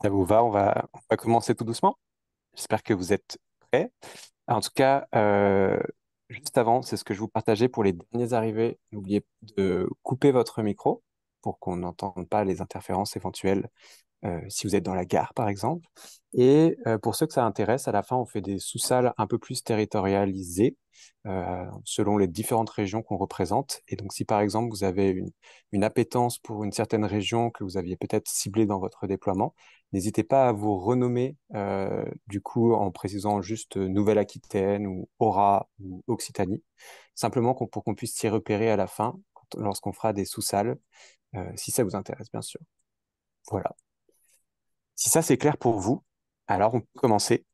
Ça vous va? On va commencer tout doucement. J'espère que vous êtes prêts. En tout cas, juste avant, c'est ce que je vous partageais pour les derniers arrivés. N'oubliez pas de couper votre micro pour qu'on n'entende pas les interférences éventuelles si vous êtes dans la gare, par exemple. Et pour ceux que ça intéresse, à la fin, on fait des sous-salles un peu plus territorialisées selon les différentes régions qu'on représente. Et donc, si par exemple, vous avez une appétence pour une certaine région que vous aviez peut-être ciblée dans votre déploiement, n'hésitez pas à vous renommer, du coup, en précisant juste Nouvelle-Aquitaine ou Aura ou Occitanie, simplement pour qu'on puisse s'y repérer à la fin lorsqu'on fera des sous-salles, si ça vous intéresse, bien sûr. Voilà. Si ça c'est clair pour vous, alors on peut commencer.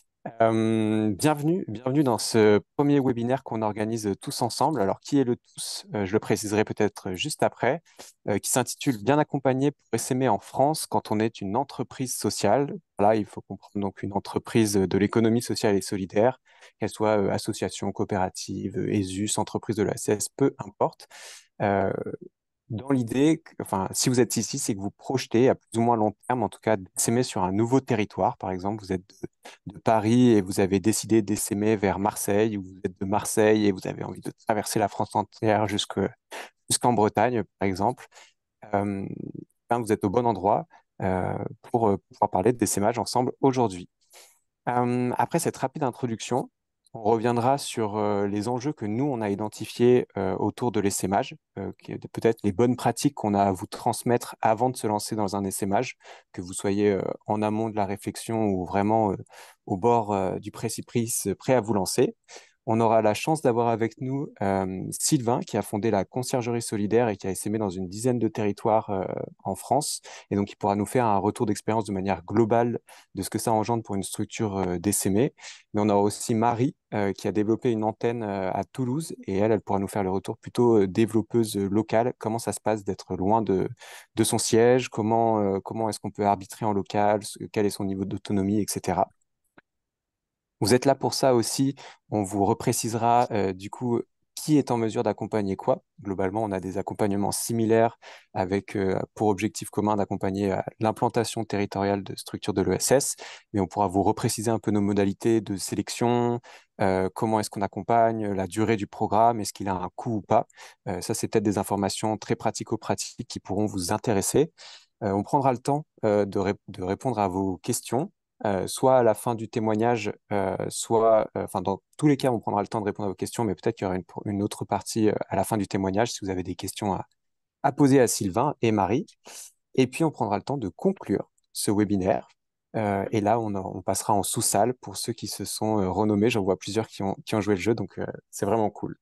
Bienvenue dans ce premier webinaire qu'on organise tous ensemble. Alors qui est le tous? Je le préciserai peut-être juste après, qui s'intitule Bien accompagné pour SME en France quand on est une entreprise sociale. Là, il faut comprendre donc une entreprise de l'économie sociale et solidaire, qu'elle soit association, coopérative, ESUS, entreprise de la CS, peu importe. Euh, Dans l'idée, enfin, si vous êtes ici, c'est que vous projetez à plus ou moins long terme, en tout cas, d'essaimer sur un nouveau territoire. Par exemple, vous êtes de Paris et vous avez décidé d'essaimer vers Marseille, ou vous êtes de Marseille et vous avez envie de traverser la France entière jusqu'en Bretagne, par exemple. Euh, ben, vous êtes au bon endroit pour pouvoir parler d'essaimage ensemble aujourd'hui. Après cette rapide introduction, on reviendra sur les enjeux que nous, on a identifiés autour de l'essaimage, peut-être les bonnes pratiques qu'on a à vous transmettre avant de se lancer dans un essaimage, que vous soyez en amont de la réflexion ou vraiment au bord du précipice, prêt à vous lancer. On aura la chance d'avoir avec nous Sylvain, qui a fondé la Conciergerie Solidaire et qui a essaimé dans une dizaine de territoires en France. Et donc, il pourra nous faire un retour d'expérience de manière globale de ce que ça engendre pour une structure d'essaimé. Mais on a aussi Marie qui a développé une antenne à Toulouse et elle pourra nous faire le retour plutôt développeuse locale. Comment ça se passe d'être loin de son siège? Comment est-ce qu'on peut arbitrer en local? Quel est son niveau d'autonomie, etc. Vous êtes là pour ça aussi. On vous reprécisera du coup qui est en mesure d'accompagner quoi. Globalement, on a des accompagnements similaires avec pour objectif commun d'accompagner l'implantation territoriale de structures de l'ESS, mais on pourra vous repréciser un peu nos modalités de sélection, comment est-ce qu'on accompagne, la durée du programme, est-ce qu'il a un coût ou pas. Ça, c'est peut-être des informations très pratico-pratiques qui pourront vous intéresser. On prendra le temps de répondre à vos questions soit à la fin du témoignage, soit, enfin, dans tous les cas, on prendra le temps de répondre à vos questions, mais peut-être qu'il y aura une autre partie à la fin du témoignage si vous avez des questions à poser à Sylvain et Marie. Et puis, on prendra le temps de conclure ce webinaire. Et là, on passera en sous-salle pour ceux qui se sont renommés. J'en vois plusieurs qui ont joué le jeu, donc c'est vraiment cool.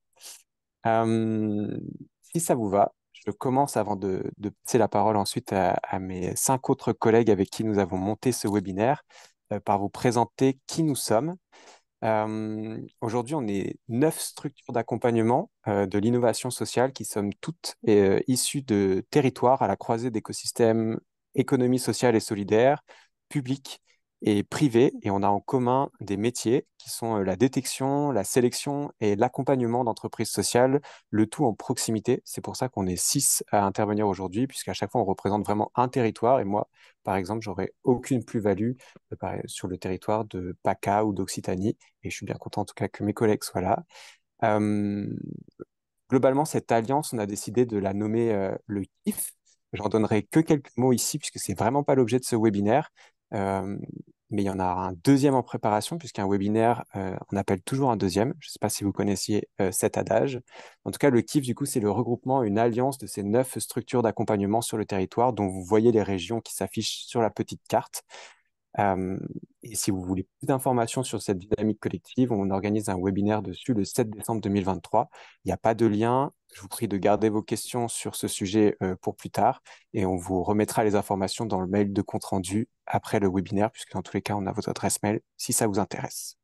Euh, Si ça vous va, je commence avant de passer la parole ensuite à mes 5 autres collègues avec qui nous avons monté ce webinaire, par vous présenter qui nous sommes. Aujourd'hui, on est 9 structures d'accompagnement de l'innovation sociale qui sommes toutes issues de territoires à la croisée d'écosystèmes économie sociale et solidaire, public et privé. Et on a en commun des métiers qui sont la détection, la sélection et l'accompagnement d'entreprises sociales, le tout en proximité. C'est pour ça qu'on est 6 à intervenir aujourd'hui, puisqu'à chaque fois, on représente vraiment un territoire. Et moi, par exemple, j'aurais aucune plus-value sur le territoire de PACA ou d'Occitanie. Et je suis bien content en tout cas que mes collègues soient là. Euh, Globalement, cette alliance, on a décidé de la nommer le KIF. J'en donnerai que quelques mots ici, puisque c'est vraiment pas l'objet de ce webinaire. Euh, mais il y en a un deuxième en préparation, puisqu'un webinaire, on appelle toujours un deuxième. Je ne sais pas si vous connaissiez cet adage. En tout cas, le KIF, du coup, c'est le regroupement, une alliance de ces 9 structures d'accompagnement sur le territoire, dont vous voyez les régions qui s'affichent sur la petite carte. Euh, et si vous voulez plus d'informations sur cette dynamique collective, on organise un webinaire dessus le 7 décembre 2023. Il n'y a pas de lien. Je vous prie de garder vos questions sur ce sujet pour plus tard et on vous remettra les informations dans le mail de compte rendu après le webinaire, puisque dans tous les cas, on a votre adresse mail si ça vous intéresse.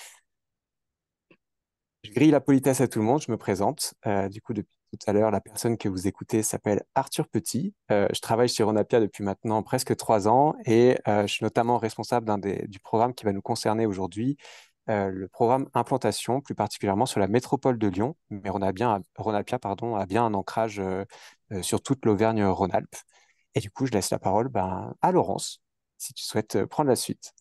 Je grille la politesse à tout le monde, je me présente. Du coup, depuis tout à l'heure, la personne que vous écoutez s'appelle Arthur Petit. Je travaille chez Ronapia depuis maintenant presque 3 ans et je suis notamment responsable du programme qui va nous concerner aujourd'hui, le programme Implantation, plus particulièrement sur la métropole de Lyon. Mais Ronapia, pardon, a bien un ancrage sur toute l'Auvergne-Rhône-Alpes. Et du coup, je laisse la parole à Laurence. si tu souhaites prendre la suite.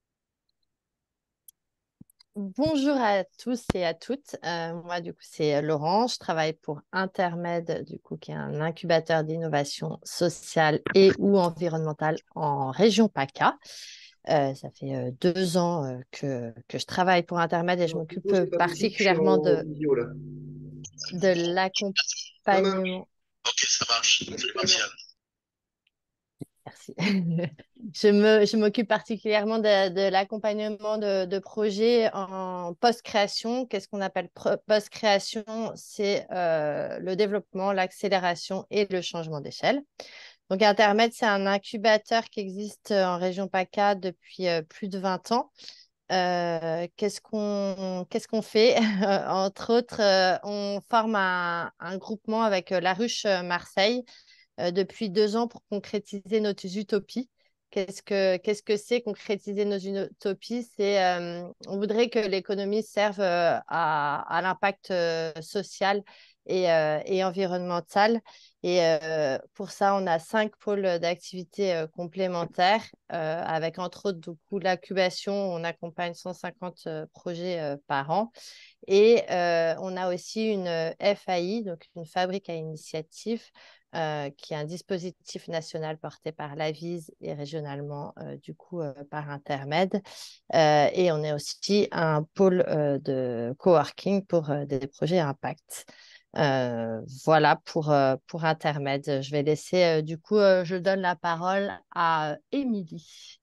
Bonjour à tous et à toutes. Moi, du coup, c'est Laurent. Je travaille pour Intermed, du coup, qui est un incubateur d'innovation sociale et ou environnementale en région PACA. Ça fait 2 ans que je travaille pour Intermed et je Alors, m'occupe plutôt, j'ai pas de musique, je suis particulièrement en vidéo là. de Ça marche. l'accompagnement. Ok, ça marche. Je vais partir. Merci. Je m'occupe particulièrement de l'accompagnement de projets en post-création. Qu'est-ce qu'on appelle post-création? C'est le développement, l'accélération et le changement d'échelle. Donc, Intermed, c'est un incubateur qui existe en région PACA depuis plus de 20 ans. Qu'est-ce qu'on fait? Entre autres, on forme un groupement avec La Ruche Marseille depuis 2 ans pour concrétiser nos utopies. Qu'est-ce que c'est concrétiser nos utopies? On voudrait que l'économie serve à l'impact social et environnemental. Et pour ça, on a 5 pôles d'activité complémentaires, avec entre autres du coup, l'incubation. On accompagne 150 projets par an. Et on a aussi une FAI, donc une fabrique à initiative, qui est un dispositif national porté par l'AVIS et régionalement, du coup, par Intermed. Et on est aussi un pôle de coworking pour des projets à impact. Voilà pour Intermed. Je vais laisser, du coup, je donne la parole à Émilie.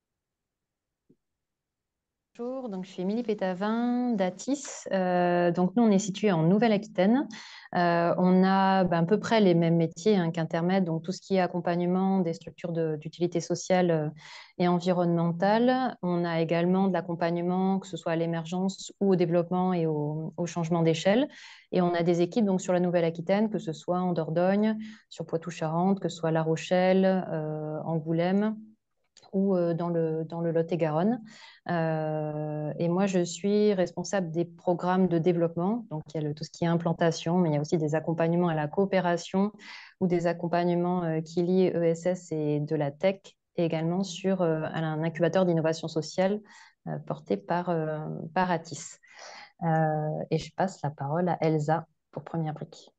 Bonjour, donc je suis Émilie Pétavin d'Atis. Donc nous, on est situé en Nouvelle-Aquitaine. On a à peu près les mêmes métiers qu'Intermed, donc tout ce qui est accompagnement des structures d'utilité sociale et environnementale. On a également de l'accompagnement, que ce soit à l'émergence ou au développement et au changement d'échelle. Et on a des équipes donc sur la Nouvelle-Aquitaine, que ce soit en Dordogne, sur Poitou-Charentes, que ce soit La Rochelle, Angoulême ou dans le Lot-et-Garonne. Et moi, je suis responsable des programmes de développement. Donc, il y a tout ce qui est implantation, mais il y a aussi des accompagnements à la coopération ou des accompagnements qui lient ESS et de la tech, et également sur un incubateur d'innovation sociale porté par Atis. Et je passe la parole à Elsa pour première brique.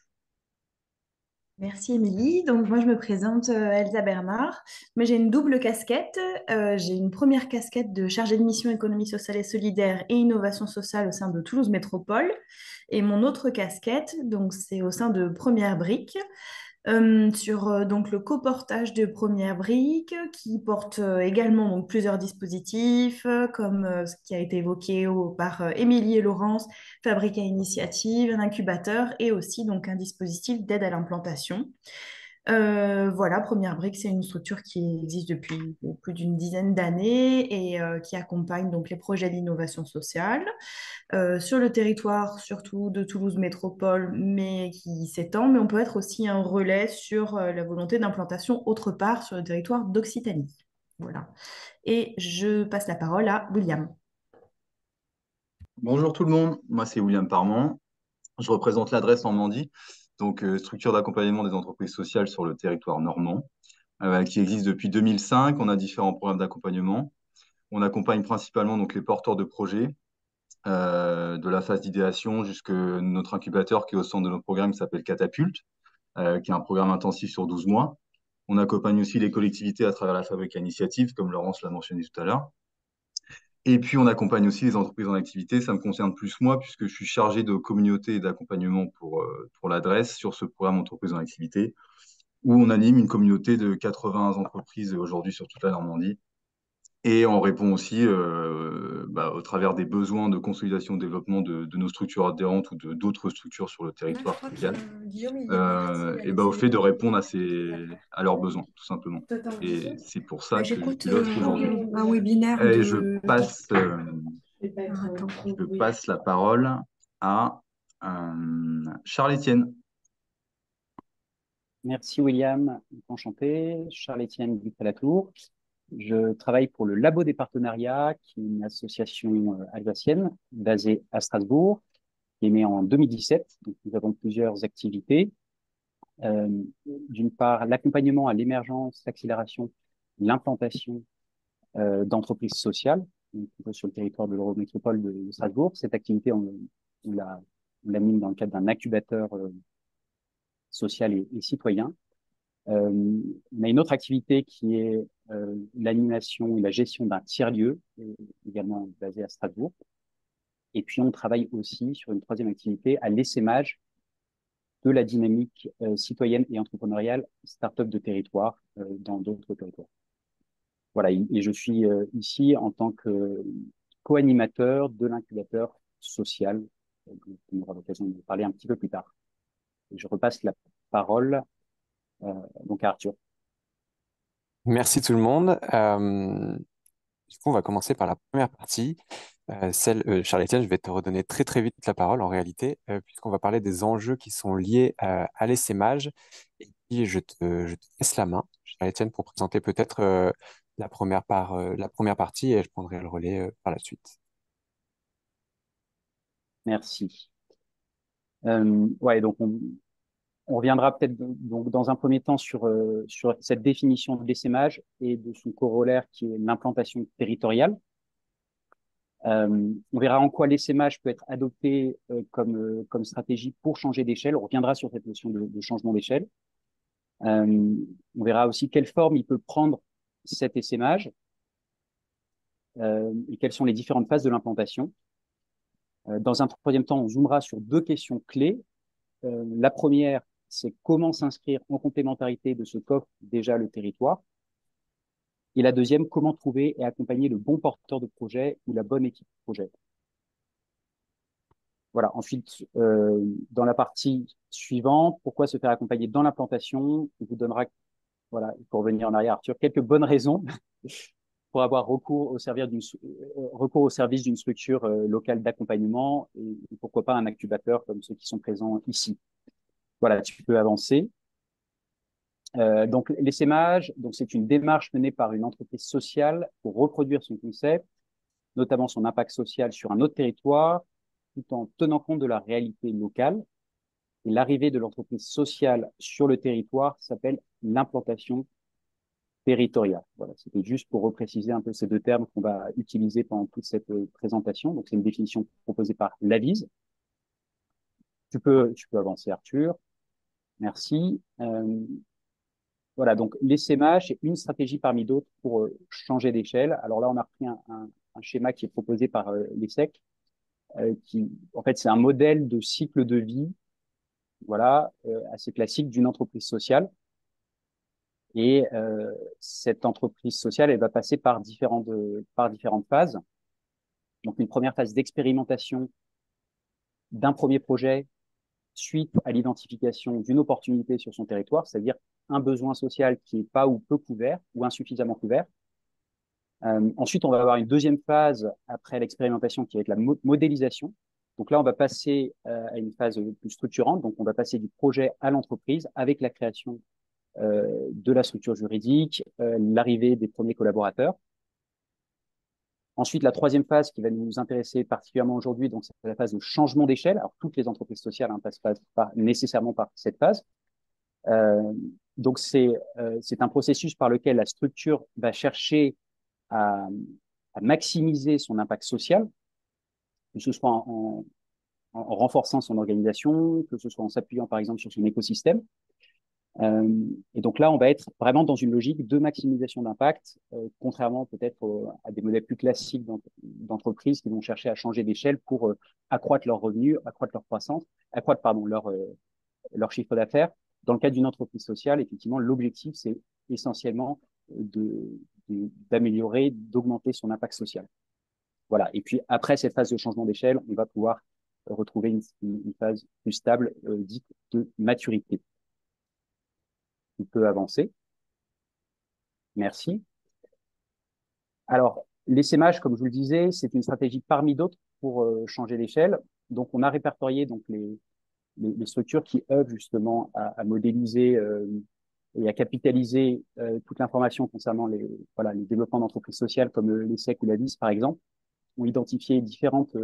Merci Émilie. Donc moi je me présente Elsa Bernard. Mais j'ai une double casquette. J'ai une première casquette de chargée de mission économie sociale et solidaire et innovation sociale au sein de Toulouse Métropole. Et mon autre casquette, donc c'est au sein de Première Brique, sur donc le coportage de Première Brique, qui porte également donc, plusieurs dispositifs, comme ce qui a été évoqué par Émilie et Laurence, Fabrique à initiative, un incubateur et aussi donc un dispositif d'aide à l'implantation. Voilà, Première Brique, c'est une structure qui existe depuis plus d'une dizaine d'années et qui accompagne donc les projets d'innovation sociale sur le territoire, surtout de Toulouse Métropole, mais qui s'étend. Mais on peut être aussi un relais sur la volonté d'implantation autre part sur le territoire d'Occitanie. Voilà. Et je passe la parole à William. Bonjour tout le monde, moi c'est William Parmont, je représente l'adresse Normandie, donc structure d'accompagnement des entreprises sociales sur le territoire normand, qui existe depuis 2005. On a différents programmes d'accompagnement. On accompagne principalement donc les porteurs de projets, de la phase d'idéation jusque notre incubateur qui est au centre de notre programme qui s'appelle Catapulte, qui est un programme intensif sur 12 mois. On accompagne aussi les collectivités à travers la fabrique à initiative, comme Laurence l'a mentionné tout à l'heure. Et puis, on accompagne aussi les entreprises en activité. Ça me concerne plus moi, puisque je suis chargé de communauté et d'accompagnement pour l'adresse sur ce programme entreprises en activité, où on anime une communauté de 80 entreprises aujourd'hui sur toute la Normandie. Et on répond aussi au travers des besoins de consolidation et développement de nos structures adhérentes ou d'autres structures sur le Ah, je territoire crois que social, Guillaume, il est parti. Il a au laissé fait de répondre D'accord. à leurs besoins, tout simplement. Totalement. Et c'est pour Bah, ça que je j'écoute pilote aujourd'hui. un webinaire Et je de... passe, Ah, attends. je passe la parole à Charles-Étienne. Merci William, enchanté. Charles-Étienne Ducalatour. Je travaille pour le Labo des Partenariats, qui est une association alsacienne basée à Strasbourg, qui est née en 2017. Donc, nous avons plusieurs activités. D'une part, l'accompagnement à l'émergence, l'accélération l'implantation d'entreprises sociales donc, sur le territoire de l'Eurométropole de Strasbourg. Cette activité, on l'a mis dans le cadre d'un incubateur social et citoyen. On a une autre activité qui est l'animation et la gestion d'un tiers-lieu, également basé à Strasbourg. Et puis, on travaille aussi sur une troisième activité à l'essaimage de la dynamique citoyenne et entrepreneuriale start-up de territoire dans d'autres territoires. Voilà, et je suis ici en tant que co-animateur de l'incubateur social, dont on aura l'occasion de parler un petit peu plus tard. Et je repasse la parole donc à Arthur. Merci tout le monde. Du coup, on va commencer par la première partie. Charles-Étienne, je vais te redonner très très vite la parole en réalité, puisqu'on va parler des enjeux qui sont liés à l'essaimage. Et puis, je te laisse la main, Charles-Étienne, pour présenter peut-être la première partie et je prendrai le relais par la suite. Merci. Ouais, donc on reviendra peut-être donc dans un premier temps sur cette définition de l'essaimage et de son corollaire qui est l'implantation territoriale. On verra en quoi l'essaimage peut être adopté comme stratégie pour changer d'échelle. On reviendra sur cette notion de changement d'échelle. On verra aussi quelle forme il peut prendre cet essaimage et quelles sont les différentes phases de l'implantation. Dans un troisième temps, on zoomera sur deux questions clés. La première, c'est comment s'inscrire en complémentarité de ce qu'offre déjà le territoire. Et la deuxième, comment trouver et accompagner le bon porteur de projet ou la bonne équipe de projet. Voilà. Ensuite, dans la partie suivante, pourquoi se faire accompagner dans l'implantation? On vous donnera, voilà, pour revenir en arrière, Arthur, quelques bonnes raisons pour avoir recours au service d'une structure locale d'accompagnement et pourquoi pas un incubateur comme ceux qui sont présents ici. Voilà, tu peux avancer. Donc, l'essaimage, donc c'est une démarche menée par une entreprise sociale pour reproduire son concept, notamment son impact social sur un autre territoire, tout en tenant compte de la réalité locale. Et l'arrivée de l'entreprise sociale sur le territoire s'appelle l'implantation territoriale. Voilà, c'était juste pour repréciser un peu ces deux termes qu'on va utiliser pendant toute cette présentation. Donc, c'est une définition proposée par l'AVIS. Tu peux avancer, Arthur. Merci. Voilà, donc l'essaimage, c'est une stratégie parmi d'autres pour changer d'échelle. Alors là, on a repris un schéma qui est proposé par l'ESSEC, qui, en fait, c'est un modèle de cycle de vie, voilà, assez classique d'une entreprise sociale. Et cette entreprise sociale, elle va passer par différentes phases. Donc, une première phase d'expérimentation d'un premier projet suite à l'identification d'une opportunité sur son territoire, c'est-à-dire un besoin social qui n'est pas ou peu couvert ou insuffisamment couvert. Ensuite, on va avoir une deuxième phase après l'expérimentation qui va être la modélisation. Donc là, on va passer à une phase plus structurante. Donc, on va passer du projet à l'entreprise avec la création de la structure juridique, l'arrivée des premiers collaborateurs. Ensuite, la troisième phase qui va nous intéresser particulièrement aujourd'hui, donc c'est la phase de changement d'échelle. Alors, toutes les entreprises sociales passent nécessairement par cette phase. Donc, c'est un processus par lequel la structure va chercher à maximiser son impact social, que ce soit en renforçant son organisation, que ce soit en s'appuyant par exemple sur son écosystème. Et donc là, on va être vraiment dans une logique de maximisation d'impact, contrairement peut-être à des modèles plus classiques d'entreprises qui vont chercher à changer d'échelle pour accroître leurs revenus, accroître leur croissance, accroître leur chiffre d'affaires. Dans le cas d'une entreprise sociale, effectivement, l'objectif, c'est essentiellement d'améliorer, d'augmenter son impact social. Voilà. Et puis après cette phase de changement d'échelle, on va pouvoir retrouver une phase plus stable, dite de maturité. On peut avancer. Merci. Alors, l'essaimage, comme je vous le disais, c'est une stratégie parmi d'autres pour changer d'échelle. Donc, on a répertorié donc, les structures qui œuvrent justement à modéliser et à capitaliser toute l'information concernant les développements d'entreprises sociales comme l'ESSEC ou l'AVIS, par exemple, ont identifié différentes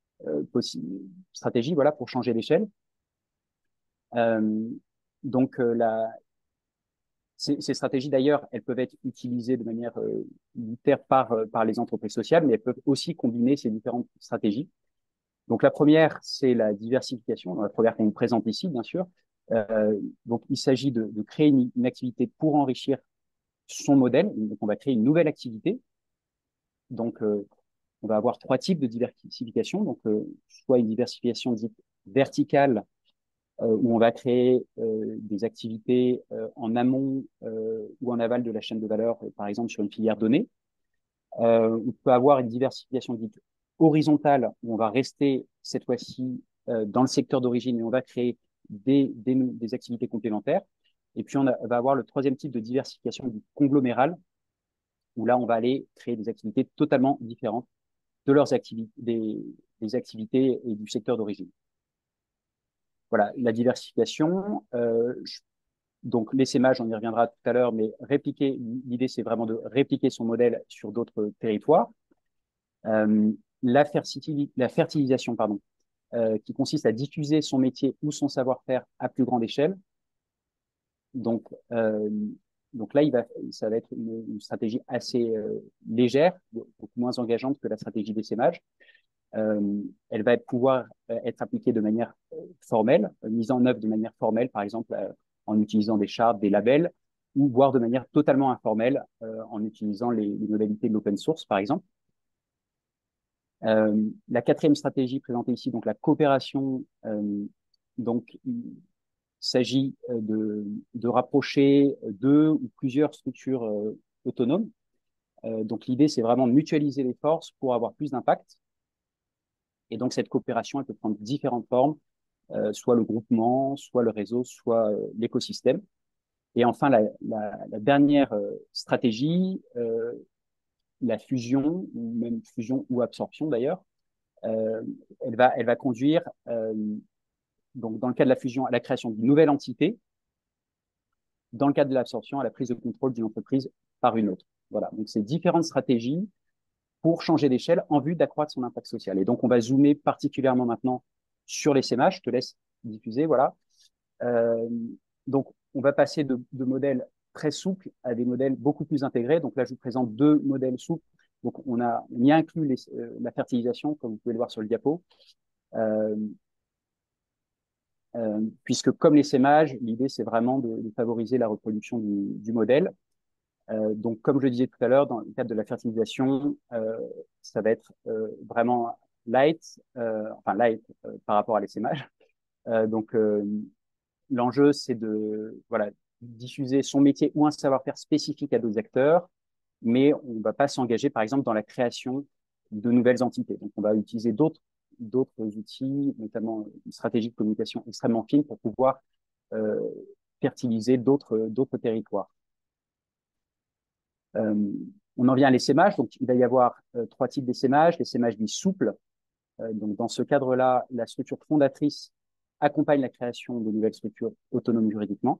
stratégies voilà, pour changer d'échelle. Donc, Ces stratégies, d'ailleurs, elles peuvent être utilisées de manière unitaire par les entreprises sociales, mais elles peuvent aussi combiner ces différentes stratégies. Donc, la première, c'est la diversification, la première qu'on vous présente ici, bien sûr. Donc, il s'agit de créer une activité pour enrichir son modèle. Donc, on va créer une nouvelle activité. Donc, on va avoir 3 types de diversification. Donc, soit une diversification dite verticale, où on va créer des activités en amont ou en aval de la chaîne de valeur, par exemple sur une filière donnée. On peut avoir une diversification dite horizontale, où on va rester cette fois-ci dans le secteur d'origine et on va créer des activités complémentaires. Et puis, va avoir le 3e type de diversification dite conglomérale, où là, on va aller créer des activités totalement différentes de leurs activités, des activités et du secteur d'origine. Voilà, la diversification. Donc, l'essaimage, on y reviendra tout à l'heure, mais l'idée, c'est vraiment de répliquer son modèle sur d'autres territoires. La fertilisation, pardon, qui consiste à diffuser son métier ou son savoir-faire à plus grande échelle. Donc là, ça va être une stratégie assez légère, beaucoup moins engageante que la stratégie d'essaimage. Elle va pouvoir être appliquée de manière formelle, mise en œuvre de manière formelle, par exemple en utilisant des chartes, des labels, ou voire de manière totalement informelle en utilisant les modalités de l'open source, par exemple. La 4e stratégie présentée ici, donc la coopération, donc il s'agit de rapprocher 2 ou plusieurs structures autonomes. Donc l'idée, c'est vraiment de mutualiser les forces pour avoir plus d'impact. Et donc, cette coopération, elle peut prendre différentes formes, soit le groupement, soit le réseau, soit l'écosystème. Et enfin, la dernière stratégie, la fusion, ou même fusion ou absorption d'ailleurs, elle va conduire, donc dans le cas de la fusion, à la création d'une nouvelle entité, dans le cas de l'absorption, à la prise de contrôle d'une entreprise par une autre. Voilà, donc c'est différentes stratégies pour changer d'échelle en vue d'accroître son impact social. Et donc, on va zoomer particulièrement maintenant sur les l'essaimage. Je te laisse diffuser, voilà. Donc, on va passer de modèles très souples à des modèles beaucoup plus intégrés. Donc là, je vous présente 2 modèles souples. Donc, on y inclut la fertilisation, comme vous pouvez le voir sur le diapo. Puisque comme l'essaimage, l'idée, c'est vraiment de favoriser la reproduction du modèle. Donc, comme je le disais tout à l'heure, dans le cadre de la fertilisation, ça va être vraiment light, par rapport à l'essaimage. Donc, l'enjeu, c'est de diffuser son métier ou un savoir-faire spécifique à d'autres acteurs, mais on ne va pas s'engager, par exemple, dans la création de nouvelles entités. Donc, on va utiliser d'autres outils, notamment une stratégie de communication extrêmement fine pour pouvoir fertiliser d'autres territoires. On en vient à l'essaimage. Donc, il va y avoir 3 types d'essaimage. L'essaimage dit souple. Donc, dans ce cadre-là, la structure fondatrice accompagne la création de nouvelles structures autonomes juridiquement.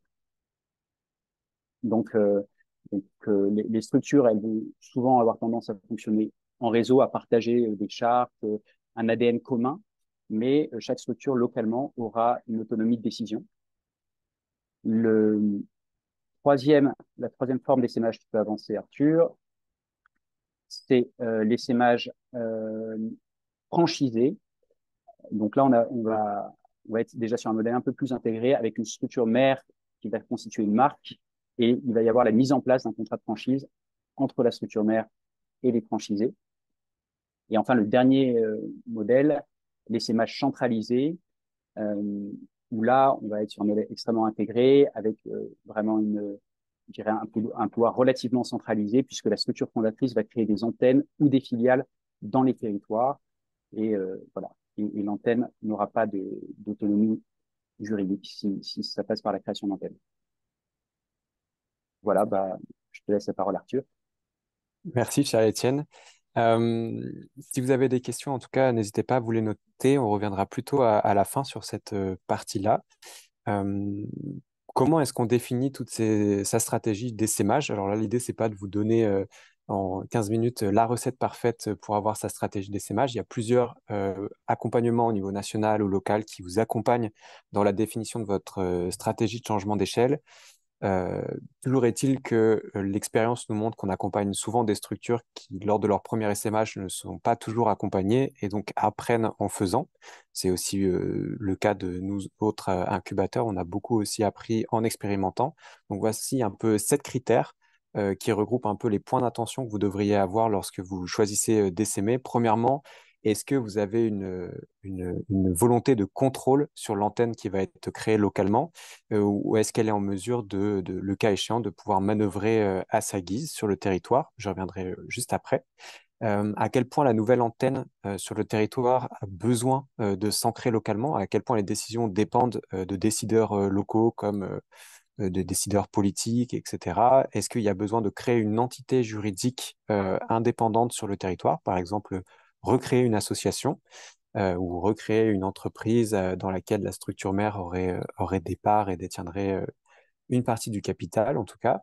Donc, les structures, elles vont souvent avoir tendance à fonctionner en réseau, à partager des chartes, un ADN commun, mais chaque structure localement aura une autonomie de décision. La 3e forme d'essaimage, tu peux avancer, Arthur, c'est l'essaimage franchisé. Donc là, on va être déjà sur un modèle un peu plus intégré avec une structure mère qui va constituer une marque et il va y avoir la mise en place d'un contrat de franchise entre la structure mère et les franchisés. Et enfin, le dernier modèle, l'essaimage centralisé, où là, on va être sur un modèle extrêmement intégré avec vraiment je dirais un pouvoir relativement centralisé puisque la structure fondatrice va créer des antennes ou des filiales dans les territoires et voilà. Et l'antenne n'aura pas d'autonomie juridique si ça passe par la création d'antenne. Voilà, je te laisse la parole, Arthur. Merci, cher Étienne. Si vous avez des questions, en tout cas, n'hésitez pas à vous les noter. On reviendra plutôt à la fin sur cette partie-là. Comment est-ce qu'on définit sa stratégie d'essaimage? Alors là, l'idée, c'est pas de vous donner en 15 minutes la recette parfaite pour avoir sa stratégie d'essaimage. Il y a plusieurs accompagnements au niveau national ou local qui vous accompagnent dans la définition de votre stratégie de changement d'échelle. Euh, Toujours est-il que l'expérience nous montre qu'on accompagne souvent des structures qui, lors de leur premier SMH, ne sont pas toujours accompagnées et donc apprennent en faisant. C'est aussi le cas de nous autres incubateurs. On a beaucoup aussi appris en expérimentant. Donc voici un peu 7 critères qui regroupent un peu les points d'attention que vous devriez avoir lorsque vous choisissez d'essaimer. Premièrement, est-ce que vous avez une volonté de contrôle sur l'antenne qui va être créée localement, ou est-ce qu'elle est en mesure le cas échéant, de pouvoir manœuvrer à sa guise sur le territoire? Je reviendrai juste après. À quel point la nouvelle antenne sur le territoire a besoin de s'ancrer localement, à quel point les décisions dépendent de décideurs locaux comme de décideurs politiques, etc. Est-ce qu'il y a besoin de créer une entité juridique indépendante sur le territoire, par exemple recréer une association ou recréer une entreprise dans laquelle la structure mère aurait des parts et détiendrait une partie du capital, en tout cas.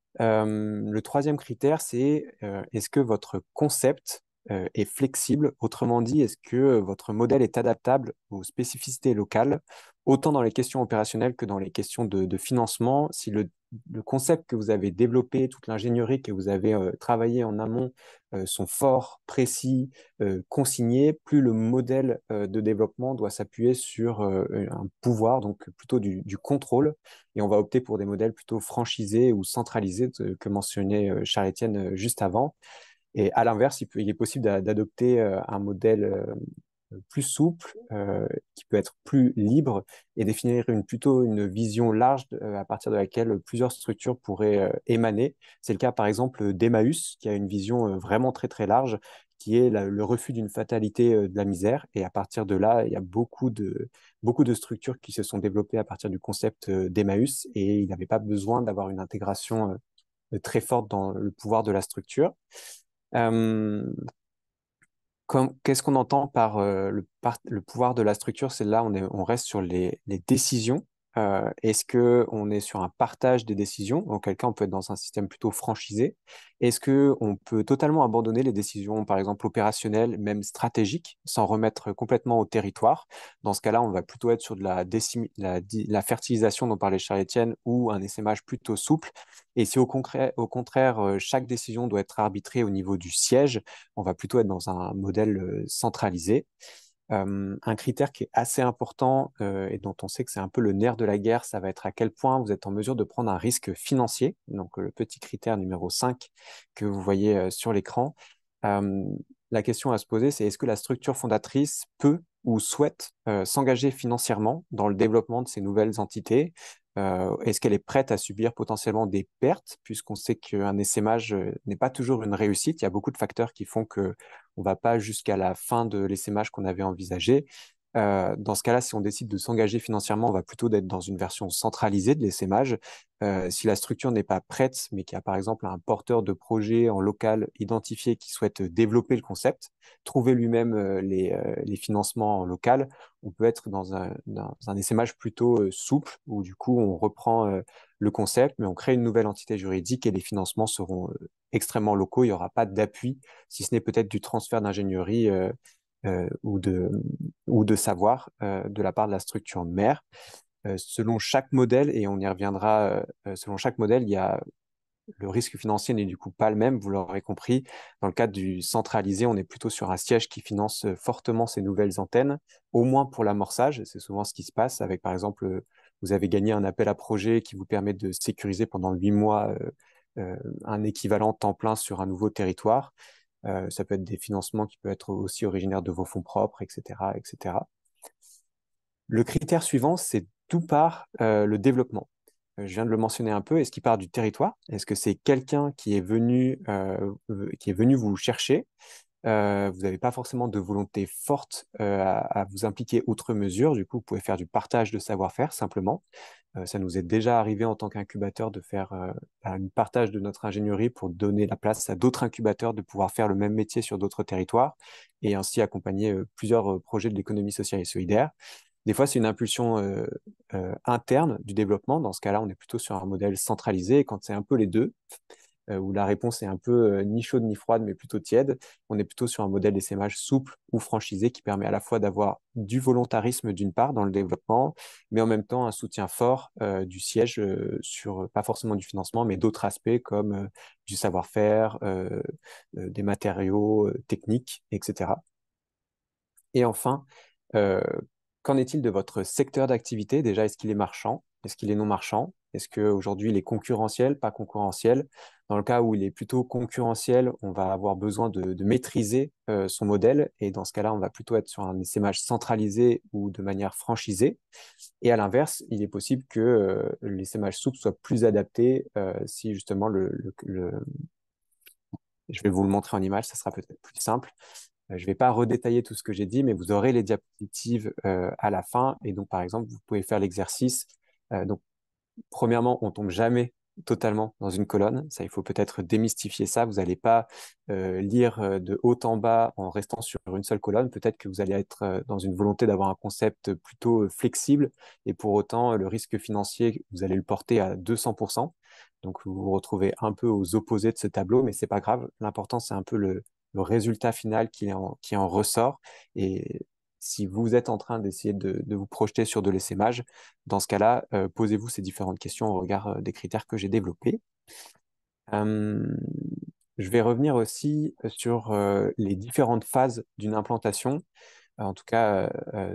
Le troisième critère, c'est est-ce que votre concept est flexible? Autrement dit, est-ce que votre modèle est adaptable aux spécificités locales, autant dans les questions opérationnelles que dans les questions de financement? Si le concept que vous avez développé, toute l'ingénierie que vous avez travaillé en amont sont forts, précis, consignés, plus le modèle de développement doit s'appuyer sur un pouvoir, donc plutôt du contrôle, et on va opter pour des modèles plutôt franchisés ou centralisés que mentionnait Charles-Étienne juste avant. Et à l'inverse, il est possible d'adopter un modèle plus souple, qui peut être plus libre et définir plutôt une vision large à partir de laquelle plusieurs structures pourraient émaner. C'est le cas par exemple d'Emmaüs, qui a une vision vraiment très très large, qui est le refus d'une fatalité de la misère. Et à partir de là, il y a beaucoup de structures qui se sont développées à partir du concept d'Emmaüs, et il n'avait pas besoin d'avoir une intégration très forte dans le pouvoir de la structure. Euh, Qu'est-ce qu'on entend par le pouvoir de la structure? C'est là, on reste sur les décisions. Est-ce que on est sur un partage des décisions? Auquel cas, on peut être dans un système plutôt franchisé. Est-ce que on peut totalement abandonner les décisions, par exemple opérationnelles, même stratégiques, sans remettre complètement au territoire? Dans ce cas-là, on va plutôt être sur de la fertilisation dont parlait Charles-Étienne, ou un essaimage plutôt souple. Et si au contraire, chaque décision doit être arbitrée au niveau du siège, on va plutôt être dans un modèle centralisé. Un critère qui est assez important et dont on sait que c'est un peu le nerf de la guerre, ça va être à quel point vous êtes en mesure de prendre un risque financier. Donc le petit critère numéro 5 que vous voyez sur l'écran. Euh, la question à se poser, c'est est-ce que la structure fondatrice peut ou souhaite s'engager financièrement dans le développement de ces nouvelles entités? Est-ce qu'elle est prête à subir potentiellement des pertes, puisqu'on sait qu'un essaimage n'est pas toujours une réussite. Il y a beaucoup de facteurs qui font que on va pas jusqu'à la fin de l'essaimage qu'on avait envisagé. Dans ce cas-là, si on décide de s'engager financièrement, on va plutôt être dans une version centralisée de l'essaimage. Si la structure n'est pas prête, mais qu'il y a par exemple un porteur de projet en local identifié qui souhaite développer le concept, trouver lui-même les financements en local, on peut être dans un essaimage plutôt souple, où du coup on reprend le concept, mais on crée une nouvelle entité juridique et les financements seront extrêmement locaux. Il n'y aura pas d'appui, si ce n'est peut-être du transfert d'ingénierie euh, ou de, ou de savoir de la part de la structure mère. Selon chaque modèle, et on y reviendra, selon chaque modèle, il y a le risque financier n'est du coup pas le même, vous l'aurez compris. Dans le cadre du centralisé, on est plutôt sur un siège qui finance fortement ces nouvelles antennes, au moins pour l'amorçage. C'est souvent ce qui se passe avec, par exemple, vous avez gagné un appel à projet qui vous permet de sécuriser pendant 8 mois un équivalent temps plein sur un nouveau territoire. Ça peut être des financements qui peuvent être aussi originaires de vos fonds propres, etc., etc. Le critère suivant, c'est d'où part le développement. Je viens de le mentionner un peu. Est-ce qu'il part du territoire? Est-ce que c'est quelqu'un qui est venu vous chercher? Vous n'avez pas forcément de volonté forte à vous impliquer outre mesure. Du coup, vous pouvez faire du partage de savoir-faire simplement. Ça nous est déjà arrivé en tant qu'incubateur de faire un partage de notre ingénierie pour donner la place à d'autres incubateurs de pouvoir faire le même métier sur d'autres territoires et ainsi accompagner plusieurs projets de l'économie sociale et solidaire. Des fois, c'est une impulsion interne du développement. Dans ce cas-là, on est plutôt sur un modèle centralisé. Et quand c'est un peu les deux, où la réponse est un peu ni chaude ni froide, mais plutôt tiède. On est plutôt sur un modèle d'essaimage souple ou franchisé qui permet à la fois d'avoir du volontarisme d'une part dans le développement, mais en même temps un soutien fort du siège sur, pas forcément du financement, mais d'autres aspects comme du savoir-faire, des matériaux techniques, etc. Et enfin, euh, qu'en est-il de votre secteur d'activité? Déjà, est-ce qu'il est marchand? Est-ce qu'il est non marchand? Est-ce qu'aujourd'hui, il est concurrentiel, pas concurrentiel? Dans le cas où il est plutôt concurrentiel, on va avoir besoin de maîtriser son modèle. Et dans ce cas-là, on va plutôt être sur un essaimage centralisé ou de manière franchisée. Et à l'inverse, il est possible que l'essaimage souple soit plus adapté si justement je vais vous le montrer en image, ça sera peut-être plus simple. Je ne vais pas redétailler tout ce que j'ai dit, mais vous aurez les diapositives à la fin. Et donc, par exemple, vous pouvez faire l'exercice. Donc, premièrement, on tombe jamais totalement dans une colonne. Ça, il faut peut-être démystifier ça. Vous n'allez pas lire de haut en bas en restant sur une seule colonne. Peut-être que vous allez être dans une volonté d'avoir un concept plutôt flexible. Et pour autant, le risque financier, vous allez le porter à 200%. Donc, vous vous retrouvez un peu aux opposés de ce tableau, mais c'est pas grave. L'important, c'est un peu le résultat final qui en ressort. Et si vous êtes en train d'essayer de vous projeter sur de l'essaimage, dans ce cas-là, posez-vous ces différentes questions au regard des critères que j'ai développés. Euh, je vais revenir aussi sur les différentes phases d'une implantation. En tout cas,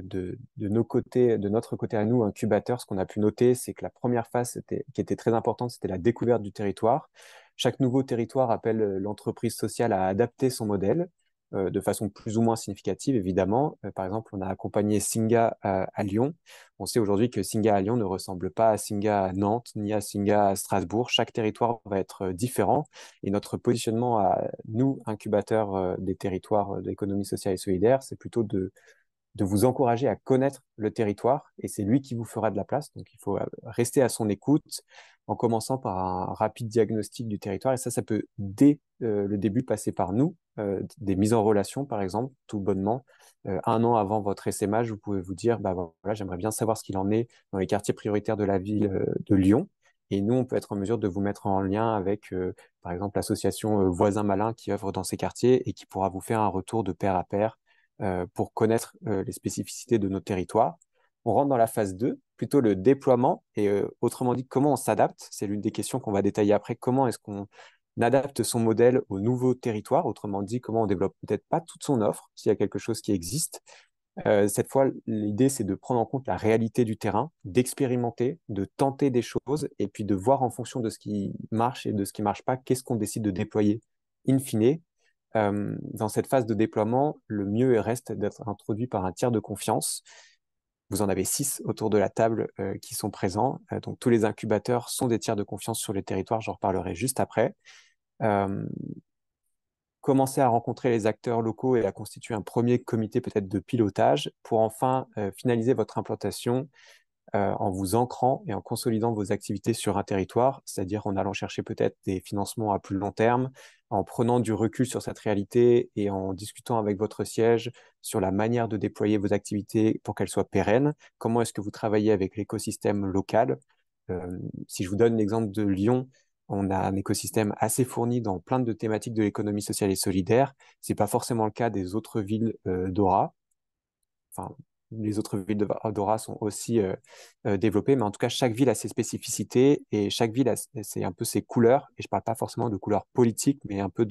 de nos côtés, de notre côté à nous, incubateur, ce qu'on a pu noter, c'est que la première phase qui était très importante, c'était la découverte du territoire. Chaque nouveau territoire appelle l'entreprise sociale à adapter son modèle de façon plus ou moins significative, évidemment. Par exemple, on a accompagné Singa à Lyon. On sait aujourd'hui que Singa à Lyon ne ressemble pas à Singa à Nantes ni à Singa à Strasbourg. Chaque territoire va être différent et notre positionnement à nous, incubateurs des territoires d'économie sociale et solidaire, c'est plutôt de vous encourager à connaître le territoire et c'est lui qui vous fera de la place. Donc, il faut rester à son écoute en commençant par un rapide diagnostic du territoire. Et ça peut, dès le début, passer par nous, des mises en relation, par exemple, tout bonnement. Un an avant votre essaimage, vous pouvez vous dire, bah voilà, j'aimerais bien savoir ce qu'il en est dans les quartiers prioritaires de la ville de Lyon. Et nous, on peut être en mesure de vous mettre en lien avec, par exemple, l'association Voisins Malins qui œuvre dans ces quartiers et qui pourra vous faire un retour de pair à pair pour connaître les spécificités de nos territoires. On rentre dans la phase 2, plutôt le déploiement, et autrement dit, comment on s'adapte. C'est l'une des questions qu'on va détailler après. Comment est-ce qu'on adapte son modèle au nouveau territoire, autrement dit, comment on développe peut-être pas toute son offre, s'il y a quelque chose qui existe. Cette fois, l'idée, c'est de prendre en compte la réalité du terrain, d'expérimenter, de tenter des choses, et puis de voir en fonction de ce qui marche et de ce qui ne marche pas, qu'est-ce qu'on décide de déployer in fine. Dans cette phase de déploiement, le mieux reste d'être introduit par un tiers de confiance. Vous en avez 6 autour de la table qui sont présents. Donc tous les incubateurs sont des tiers de confiance sur les territoires, j'en reparlerai juste après. Euh, Commencer à rencontrer les acteurs locaux et à constituer un premier comité peut-être de pilotage pour enfin finaliser votre implantation en vous ancrant et en consolidant vos activités sur un territoire, c'est-à-dire en allant chercher peut-être des financements à plus long terme, en prenant du recul sur cette réalité et en discutant avec votre siège sur la manière de déployer vos activités pour qu'elles soient pérennes. Comment est-ce que vous travaillez avec l'écosystème local? Si je vous donne l'exemple de Lyon, on a un écosystème assez fourni dans plein de thématiques de l'économie sociale et solidaire. Ce n'est pas forcément le cas des autres villes d'Aura. Enfin, les autres villes d'Aura sont aussi développées, mais en tout cas, chaque ville a ses spécificités et chaque ville a c'est un peu ses couleurs. Et je ne parle pas forcément de couleurs politiques, mais un peu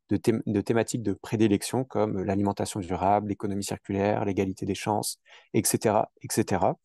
de thématiques de prédilection comme l'alimentation durable, l'économie circulaire, l'égalité des chances, etc., etc.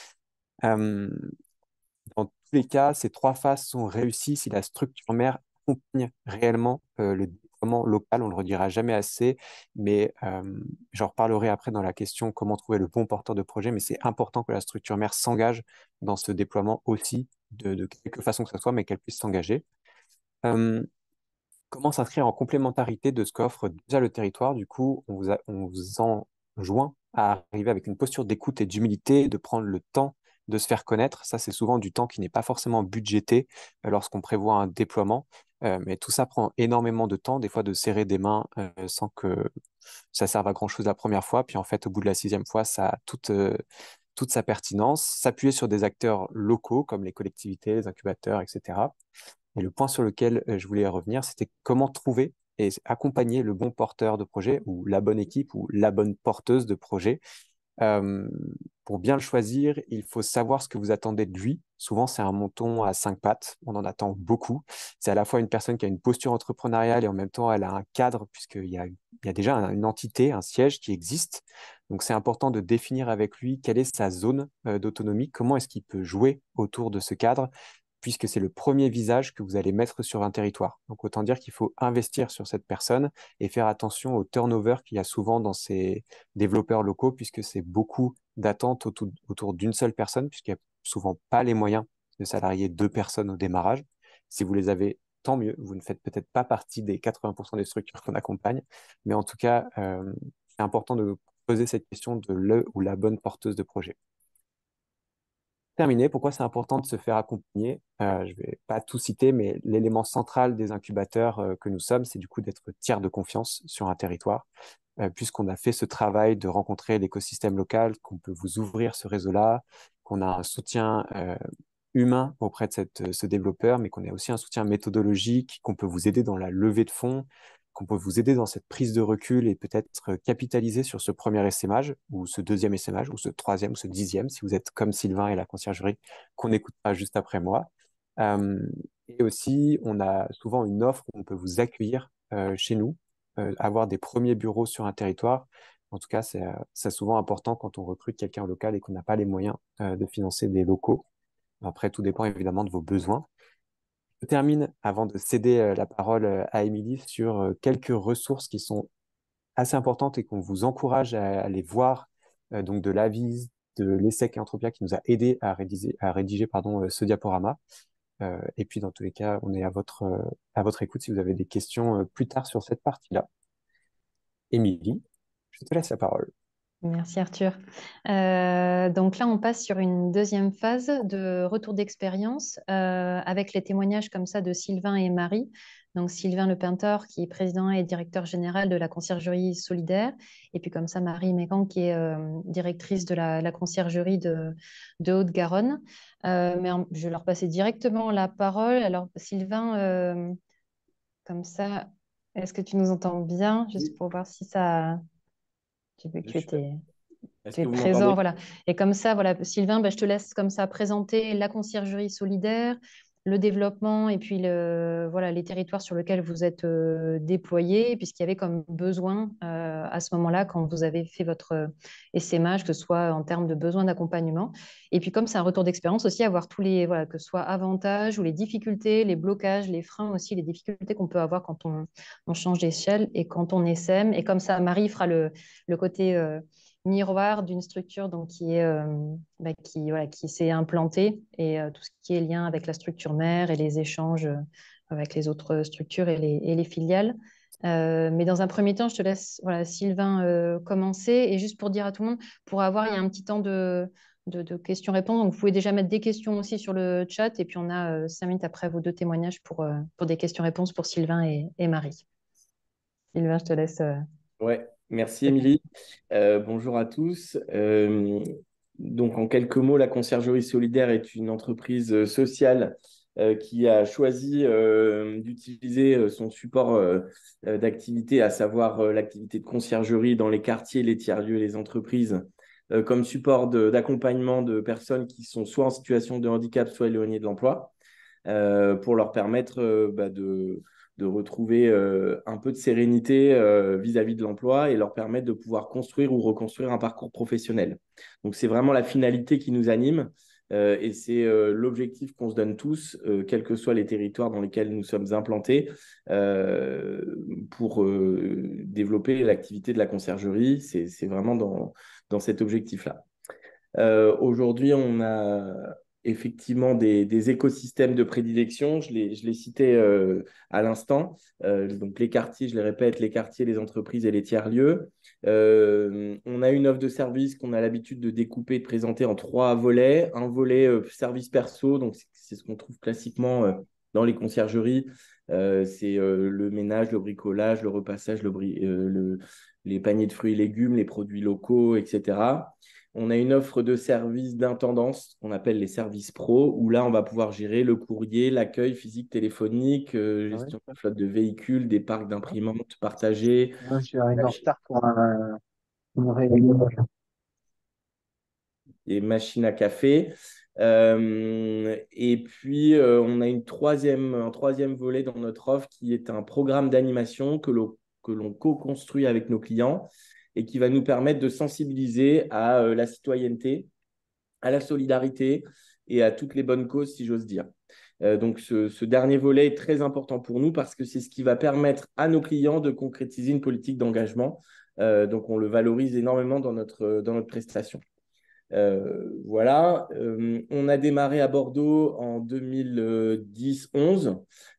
Euh, Dans tous les cas, ces 3 phases sont réussies si la structure mère accompagne réellement le déploiement local. On ne le redira jamais assez, mais j'en reparlerai après dans la question comment trouver le bon porteur de projet. Mais c'est important que la structure mère s'engage dans ce déploiement aussi, de quelque façon que ce soit, mais qu'elle puisse s'engager. Euh, Comment s'inscrire en complémentarité de ce qu'offre déjà le territoire? Du coup, on vous enjoint à arriver avec une posture d'écoute et d'humilité, de prendre le temps de se faire connaître. Ça, c'est souvent du temps qui n'est pas forcément budgété lorsqu'on prévoit un déploiement. Mais tout ça prend énormément de temps, des fois de serrer des mains sans que ça serve à grand-chose la première fois. Puis en fait, au bout de la 6e fois, ça a toute sa pertinence. S'appuyer sur des acteurs locaux comme les collectivités, les incubateurs, etc. Et le point sur lequel je voulais revenir, c'était comment trouver et accompagner le bon porteur de projet ou la bonne équipe ou la bonne porteuse de projet. Euh, pour bien le choisir, il faut savoir ce que vous attendez de lui. Souvent, c'est un mouton à cinq pattes. On en attend beaucoup. C'est à la fois une personne qui a une posture entrepreneuriale et en même temps, elle a un cadre puisqu'il y a déjà une entité, un siège qui existe. Donc, c'est important de définir avec lui quelle est sa zone d'autonomie, comment est-ce qu'il peut jouer autour de ce cadre, puisque c'est le premier visage que vous allez mettre sur un territoire. Donc, autant dire qu'il faut investir sur cette personne et faire attention au turnover qu'il y a souvent dans ces développeurs locaux, puisque c'est beaucoup d'attentes autour d'une seule personne, puisqu'il n'y a souvent pas les moyens de salarier deux personnes au démarrage. Si vous les avez, tant mieux. Vous ne faites peut-être pas partie des 80% des structures qu'on accompagne, mais en tout cas, c'est important de poser cette question de le ou la bonne porteuse de projet. Terminé, pourquoi c'est important de se faire accompagner? Je ne vais pas tout citer, mais l'élément central des incubateurs que nous sommes, c'est du coup d'être tiers de confiance sur un territoire, puisqu'on a fait ce travail de rencontrer l'écosystème local, qu'on peut vous ouvrir ce réseau-là, qu'on a un soutien humain auprès de ce développeur, mais qu'on a aussi un soutien méthodologique, qu'on peut vous aider dans la levée de fonds, qu'on peut vous aider dans cette prise de recul et peut-être capitaliser sur ce premier essaimage, ou ce deuxième essaimage, ou ce troisième, ou ce dixième, si vous êtes comme Sylvain et la conciergerie, qu'on écoutera juste après moi. Euh, et aussi, on a souvent une offre où on peut vous accueillir chez nous, avoir des premiers bureaux sur un territoire. En tout cas, c'est souvent important quand on recrute quelqu'un au local et qu'on n'a pas les moyens de financer des locaux. Après, tout dépend évidemment de vos besoins. Je termine avant de céder la parole à Émilie sur quelques ressources qui sont assez importantes et qu'on vous encourage à aller voir, donc de l'Avise, de l'ESSEC et Entropia qui nous a aidé à rédiger ce diaporama. Et puis, dans tous les cas, on est à votre écoute si vous avez des questions plus tard sur cette partie-là. Émilie, je te laisse la parole. Merci Arthur. Donc là, on passe sur une deuxième phase de retour d'expérience avec les témoignages comme ça de Sylvain et Marie. Donc Sylvain Lepintor, qui est président et directeur général de la conciergerie solidaire, et puis comme ça Marie Mécan, qui est directrice de la conciergerie de Haute-Garonne. Je vais leur passer directement la parole. Alors Sylvain, comme ça, est-ce que tu nous entends bien? Juste pour voir si ça... J'ai vu que tu étais... Est-ce Tu que es vous présent, m'entendez? voilà. Et comme ça, voilà, Sylvain, je te laisse comme ça présenter la conciergerie solidaire, le développement et puis voilà, les territoires sur lesquels vous êtes déployés, puisqu'il y avait comme besoin à ce moment-là, quand vous avez fait votre essaimage, que ce soit en termes de besoin d'accompagnement. Et puis comme c'est un retour d'expérience aussi, avoir tous les, voilà, que ce soit avantages ou les difficultés, les blocages, les freins aussi, les difficultés qu'on peut avoir quand on change d'échelle et quand on essaime. Et comme ça, Marie fera le côté miroir d'une structure donc, qui s'est implantée et tout ce qui est lien avec la structure mère et les échanges avec les autres structures et les filiales. Mais dans un premier temps, je te laisse voilà, Sylvain commencer. Et juste pour dire à tout le monde, il y a un petit temps de questions-réponses. Donc, vous pouvez déjà mettre des questions aussi sur le chat. Et puis, on a 5 minutes après vos deux témoignages pour des questions-réponses pour Sylvain et Marie. Sylvain, je te laisse. Ouais, merci Émilie. Bonjour à tous. Donc, en quelques mots, la Conciergerie Solidaire est une entreprise sociale qui a choisi d'utiliser son support d'activité, à savoir l'activité de conciergerie dans les quartiers, les tiers-lieux, les entreprises, comme support d'accompagnement de personnes qui sont soit en situation de handicap, soit éloignées de l'emploi, pour leur permettre de retrouver un peu de sérénité vis-à-vis de l'emploi et leur permettre de pouvoir construire ou reconstruire un parcours professionnel. Donc, c'est vraiment la finalité qui nous anime et c'est l'objectif qu'on se donne tous, quels que soient les territoires dans lesquels nous sommes implantés, pour développer l'activité de la conciergerie. C'est vraiment dans cet objectif-là. Aujourd'hui, on a effectivement des écosystèmes de prédilection. Je les citais à l'instant. Donc, les quartiers, je les répète, les quartiers, les entreprises et les tiers-lieux. On a une offre de service qu'on a l'habitude de découper et de présenter en 3 volets. Un volet service perso, donc c'est ce qu'on trouve classiquement dans les conciergeries. C'est le ménage, le bricolage, le repassage, les paniers de fruits et légumes, les produits locaux, etc. On a une offre de services d'intendance qu'on appelle les services pro, où là, on va pouvoir gérer le courrier, l'accueil physique, téléphonique, gestion de la flotte de véhicules, des parcs d'imprimantes partagés, Moi, je suis arrivé en retard pour une réunion. des machines à café. Et puis, on a un troisième volet dans notre offre qui est un programme d'animation que l'on co-construit avec nos clients et qui va nous permettre de sensibiliser à la citoyenneté, à la solidarité et à toutes les bonnes causes, si j'ose dire. Donc, ce dernier volet est très important pour nous parce que c'est ce qui va permettre à nos clients de concrétiser une politique d'engagement. Donc, on le valorise énormément dans notre prestation. Voilà, on a démarré à Bordeaux en 2010-11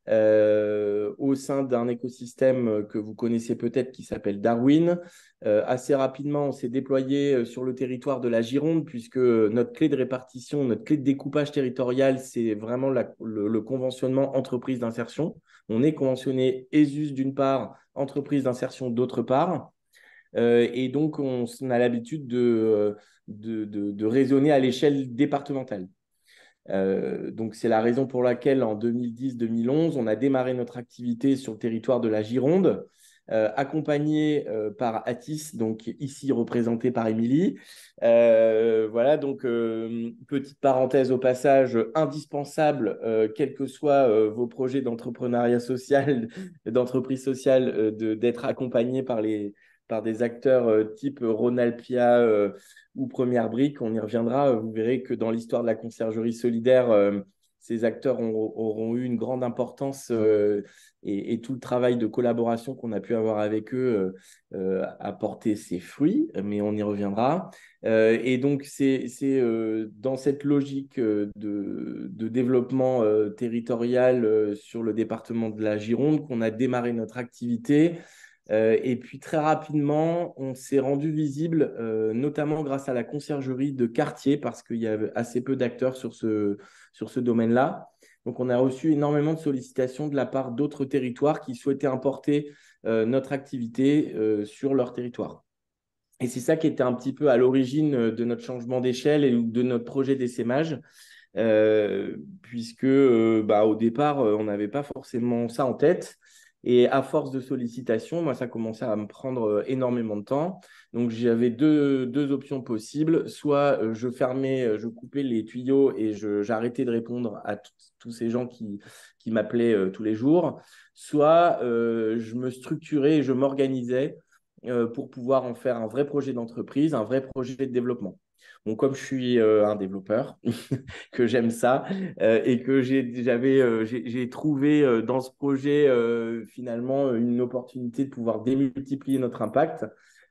au sein d'un écosystème que vous connaissez peut-être qui s'appelle Darwin. Assez rapidement, on s'est déployé sur le territoire de la Gironde puisque notre clé de répartition, notre clé de découpage territorial, c'est vraiment le conventionnement entreprise d'insertion. On est conventionné ESUS d'une part, entreprise d'insertion d'autre part. Et donc, on a l'habitude de raisonner à l'échelle départementale. Donc, c'est la raison pour laquelle, en 2010-2011, on a démarré notre activité sur le territoire de la Gironde, accompagné par Atis, donc ici représenté par Émilie. Voilà, donc, petite parenthèse au passage, indispensable, quels que soient vos projets d'entrepreneuriat social, d'entreprise sociale, d'être accompagné par des acteurs type Ronalpia ou Première Brique. On y reviendra. Vous verrez que dans l'histoire de la conciergerie solidaire, ces acteurs auront eu une grande importance et tout le travail de collaboration qu'on a pu avoir avec eux a porté ses fruits, mais on y reviendra. Et donc, c'est dans cette logique de développement territorial sur le département de la Gironde qu'on a démarré notre activité. Et puis très rapidement, on s'est rendu visible, notamment grâce à la conciergerie de quartier, parce qu'il y avait assez peu d'acteurs sur ce domaine-là. Donc, on a reçu énormément de sollicitations de la part d'autres territoires qui souhaitaient importer notre activité sur leur territoire. Et c'est ça qui était un petit peu à l'origine de notre changement d'échelle et de notre projet d'essaimage, puisque au départ, on n'avait pas forcément ça en tête. Et à force de sollicitations, moi, ça commençait à me prendre énormément de temps. Donc, j'avais deux options possibles. Soit je fermais, je coupais les tuyaux et j'arrêtais de répondre à tous ces gens qui m'appelaient tous les jours. Soit je me structurais et je m'organisais pour pouvoir en faire un vrai projet d'entreprise, un vrai projet de développement. Bon, comme je suis un développeur, que j'aime ça et que j'ai trouvé dans ce projet finalement une opportunité de pouvoir démultiplier notre impact,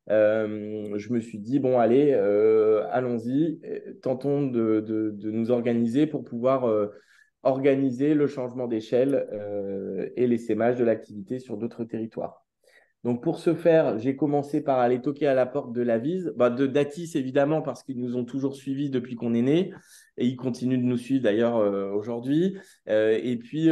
je me suis dit, bon, allez, allons-y, tentons de nous organiser pour pouvoir organiser le changement d'échelle et l'essaimage de l'activité sur d'autres territoires. Donc, pour ce faire, j'ai commencé par aller toquer à la porte de l'Avise, de Datis évidemment, parce qu'ils nous ont toujours suivis depuis qu'on est né, et ils continuent de nous suivre d'ailleurs aujourd'hui. Et puis,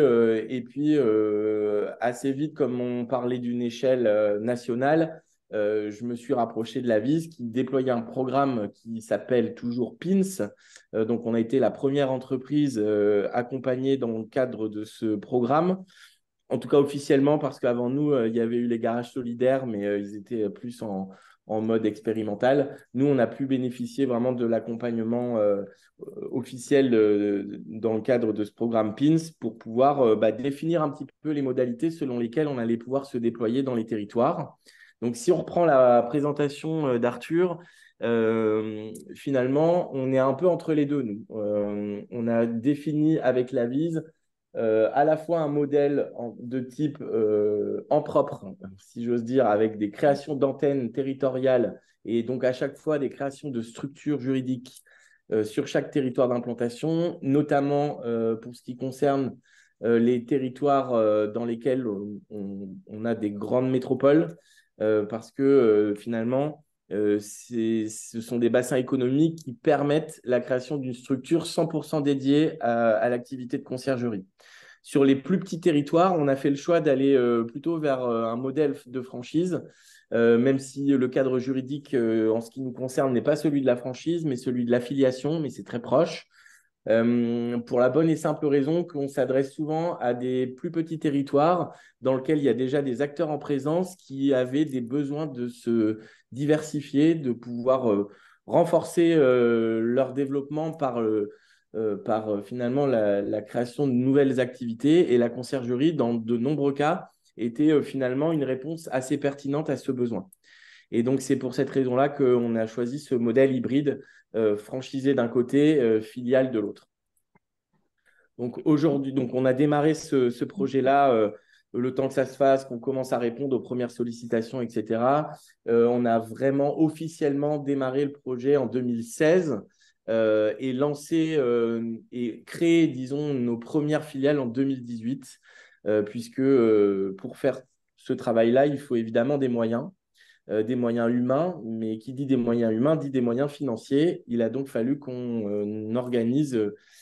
assez vite, comme on parlait d'une échelle nationale, je me suis rapproché de l'Avise qui déployait un programme qui s'appelle toujours PINS. Donc, on a été la première entreprise accompagnée dans le cadre de ce programme. En tout cas, officiellement, parce qu'avant nous, il y avait eu les garages solidaires, mais ils étaient plus en mode expérimental. Nous, on a pu bénéficier vraiment de l'accompagnement officiel dans le cadre de ce programme PINS pour pouvoir définir un petit peu les modalités selon lesquelles on allait pouvoir se déployer dans les territoires. Donc, si on reprend la présentation d'Arthur, finalement, on est un peu entre les deux, nous. On a défini avec l'Avise à la fois un modèle de type en propre, si j'ose dire, avec des créations d'antennes territoriales et donc à chaque fois des créations de structures juridiques sur chaque territoire d'implantation, notamment pour ce qui concerne les territoires dans lesquels on a des grandes métropoles, parce que finalement, ce sont des bassins économiques qui permettent la création d'une structure 100% dédiée à l'activité de conciergerie. Sur les plus petits territoires, on a fait le choix d'aller plutôt vers un modèle de franchise même si le cadre juridique, en ce qui nous concerne, n'est pas celui de la franchise, mais celui de l'affiliation, mais c'est très proche. Pour la bonne et simple raison qu'on s'adresse souvent à des plus petits territoires dans lesquels il y a déjà des acteurs en présence qui avaient des besoins de se diversifier, de pouvoir renforcer leur développement par finalement la création de nouvelles activités. Et la conciergerie, dans de nombreux cas, était finalement une réponse assez pertinente à ce besoin. Et donc, c'est pour cette raison-là qu'on a choisi ce modèle hybride, franchisé d'un côté, filiale de l'autre. Donc, aujourd'hui, on a démarré ce projet-là, le temps que ça se fasse, qu'on commence à répondre aux premières sollicitations, etc. On a vraiment officiellement démarré le projet en 2016 et lancé et créé, disons, nos premières filiales en 2018, puisque pour faire ce travail-là, il faut évidemment des moyens humains, mais qui dit des moyens humains dit des moyens financiers. Il a donc fallu qu'on organise,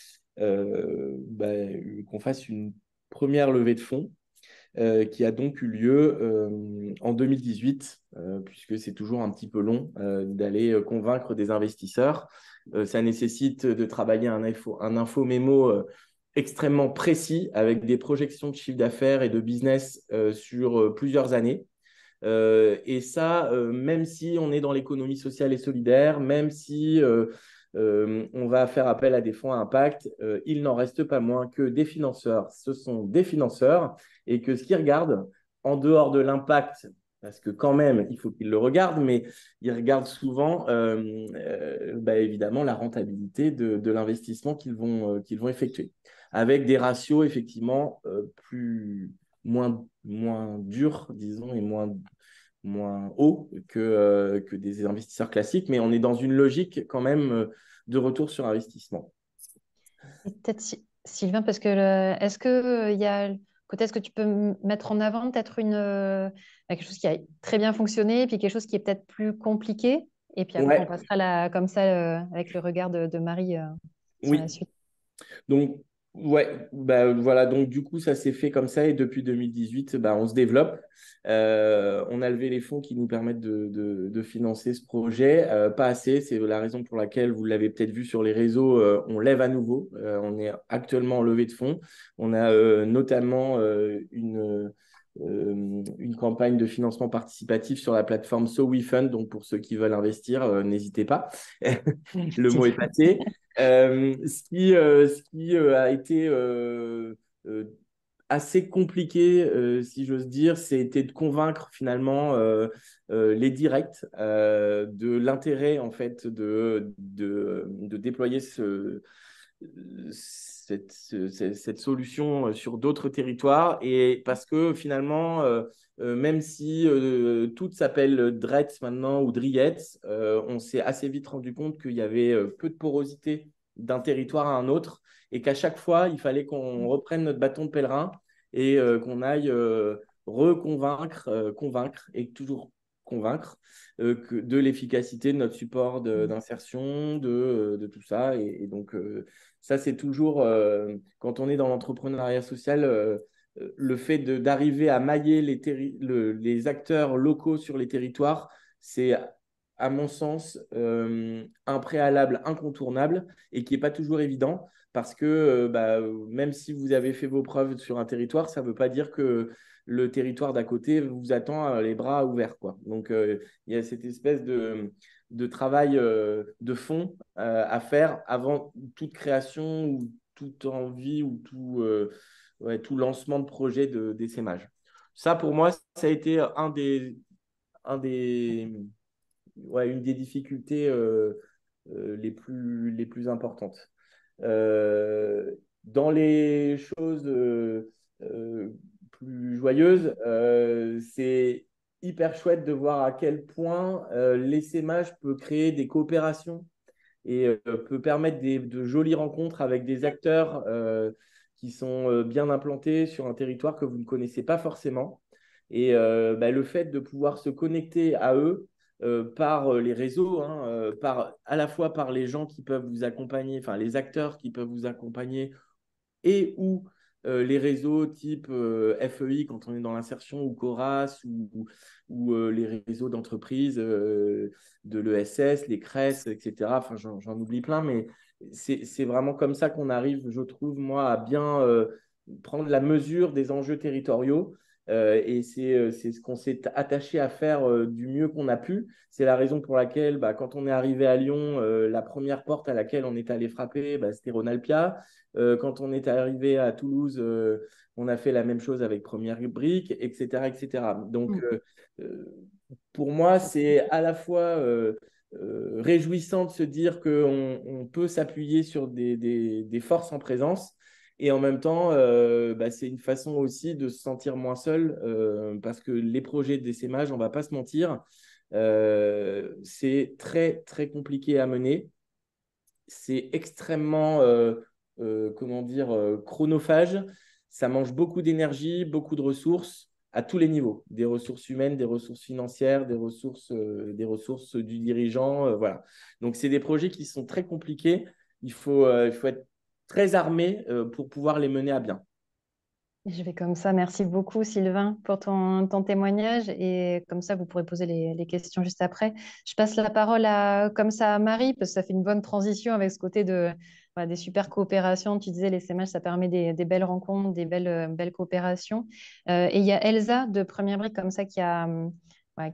qu'on fasse une première levée de fonds qui a donc eu lieu en 2018, puisque c'est toujours un petit peu long d'aller convaincre des investisseurs. Ça nécessite de travailler un info-mémo extrêmement précis avec des projections de chiffre d'affaires et de business sur plusieurs années. Et ça, même si on est dans l'économie sociale et solidaire, même si on va faire appel à des fonds à impact, il n'en reste pas moins que des financeurs, ce sont des financeurs, et que ce qu'ils regardent, en dehors de l'impact, parce que quand même, il faut qu'ils le regardent, mais ils regardent souvent, évidemment, la rentabilité de l'investissement qu'ils vont effectuer, avec des ratios, effectivement, moins dur, disons, et moins haut que des investisseurs classiques, mais on est dans une logique quand même de retour sur investissement. Et peut-être Sylvain, parce que est-ce que il y a côté, est-ce que tu peux mettre en avant peut-être quelque chose qui a très bien fonctionné, et puis quelque chose qui est peut-être plus compliqué, et puis après on passera comme ça avec le regard de Marie sur la suite. Donc, voilà, donc du coup, ça s'est fait comme ça et depuis 2018, on se développe. On a levé les fonds qui nous permettent de financer ce projet. Pas assez, c'est la raison pour laquelle, vous l'avez peut-être vu sur les réseaux, on lève à nouveau. On est actuellement en levée de fonds. On a notamment une campagne de financement participatif sur la plateforme SoWeFund. Donc, pour ceux qui veulent investir, n'hésitez pas. Le mot est passé. Ce qui a été assez compliqué, si j'ose dire, c'était de convaincre finalement les directs de l'intérêt en fait de déployer cette solution sur d'autres territoires, et parce que finalement, même si tout s'appelle Dretz maintenant ou Drietz, on s'est assez vite rendu compte qu'il y avait peu de porosité d'un territoire à un autre, et qu'à chaque fois, il fallait qu'on reprenne notre bâton de pèlerin et qu'on aille convaincre et toujours convaincre de l'efficacité de notre support d'insertion, de tout ça. Et donc, ça, c'est toujours, quand on est dans l'entrepreneuriat social, le fait d'arriver à mailler les acteurs locaux sur les territoires, c'est, à mon sens, un préalable incontournable et qui n'est pas toujours évident, parce que même si vous avez fait vos preuves sur un territoire, ça ne veut pas dire que le territoire d'à côté vous attend les bras ouverts, quoi. Donc, il y a cette espèce de travail de fond à faire avant toute création ou toute envie ou tout lancement de projet d'essaimage. Ça, pour moi, ça a été une des difficultés les plus importantes. Dans les choses plus joyeuses, c'est hyper chouette de voir à quel point l'essaimage peut créer des coopérations et peut permettre de jolies rencontres avec des acteurs qui sont bien implantés sur un territoire que vous ne connaissez pas forcément. Et le fait de pouvoir se connecter à eux par les réseaux, à la fois par les gens qui peuvent vous accompagner, enfin les acteurs qui peuvent vous accompagner, et ou les réseaux type FEI quand on est dans l'insertion ou Coras ou les réseaux d'entreprises de l'ESS, les CRES, etc. Enfin, j'en oublie plein, mais c'est vraiment comme ça qu'on arrive, je trouve, moi, à bien prendre la mesure des enjeux territoriaux. Et c'est ce qu'on s'est attaché à faire du mieux qu'on a pu. C'est la raison pour laquelle, bah, quand on est arrivé à Lyon, la première porte à laquelle on est allé frapper, bah, c'était Ronalpia. Quand on est arrivé à Toulouse, on a fait la même chose avec Première Brique, etc., etc. Donc, pour moi, c'est à la fois réjouissant de se dire qu'on peut s'appuyer sur des forces en présence. Et en même temps, bah, c'est une façon aussi de se sentir moins seul parce que les projets d'essaimage, on ne va pas se mentir, c'est très, très compliqué à mener. C'est extrêmement, comment dire, chronophage. Ça mange beaucoup d'énergie, beaucoup de ressources à tous les niveaux, des ressources humaines, des ressources financières, des ressources du dirigeant. Voilà. Donc, c'est des projets qui sont très compliqués. Il faut être très armé pour pouvoir les mener à bien. Je vais comme ça. Merci beaucoup, Sylvain, pour ton témoignage. Et comme ça, vous pourrez poser les questions juste après. Je passe la parole comme ça à Marie, parce que ça fait une bonne transition avec ce côté voilà, des super coopérations. Tu disais, les SMH, ça permet des belles rencontres, des belles coopérations. Et il y a Elsa de Première Brique comme ça voilà,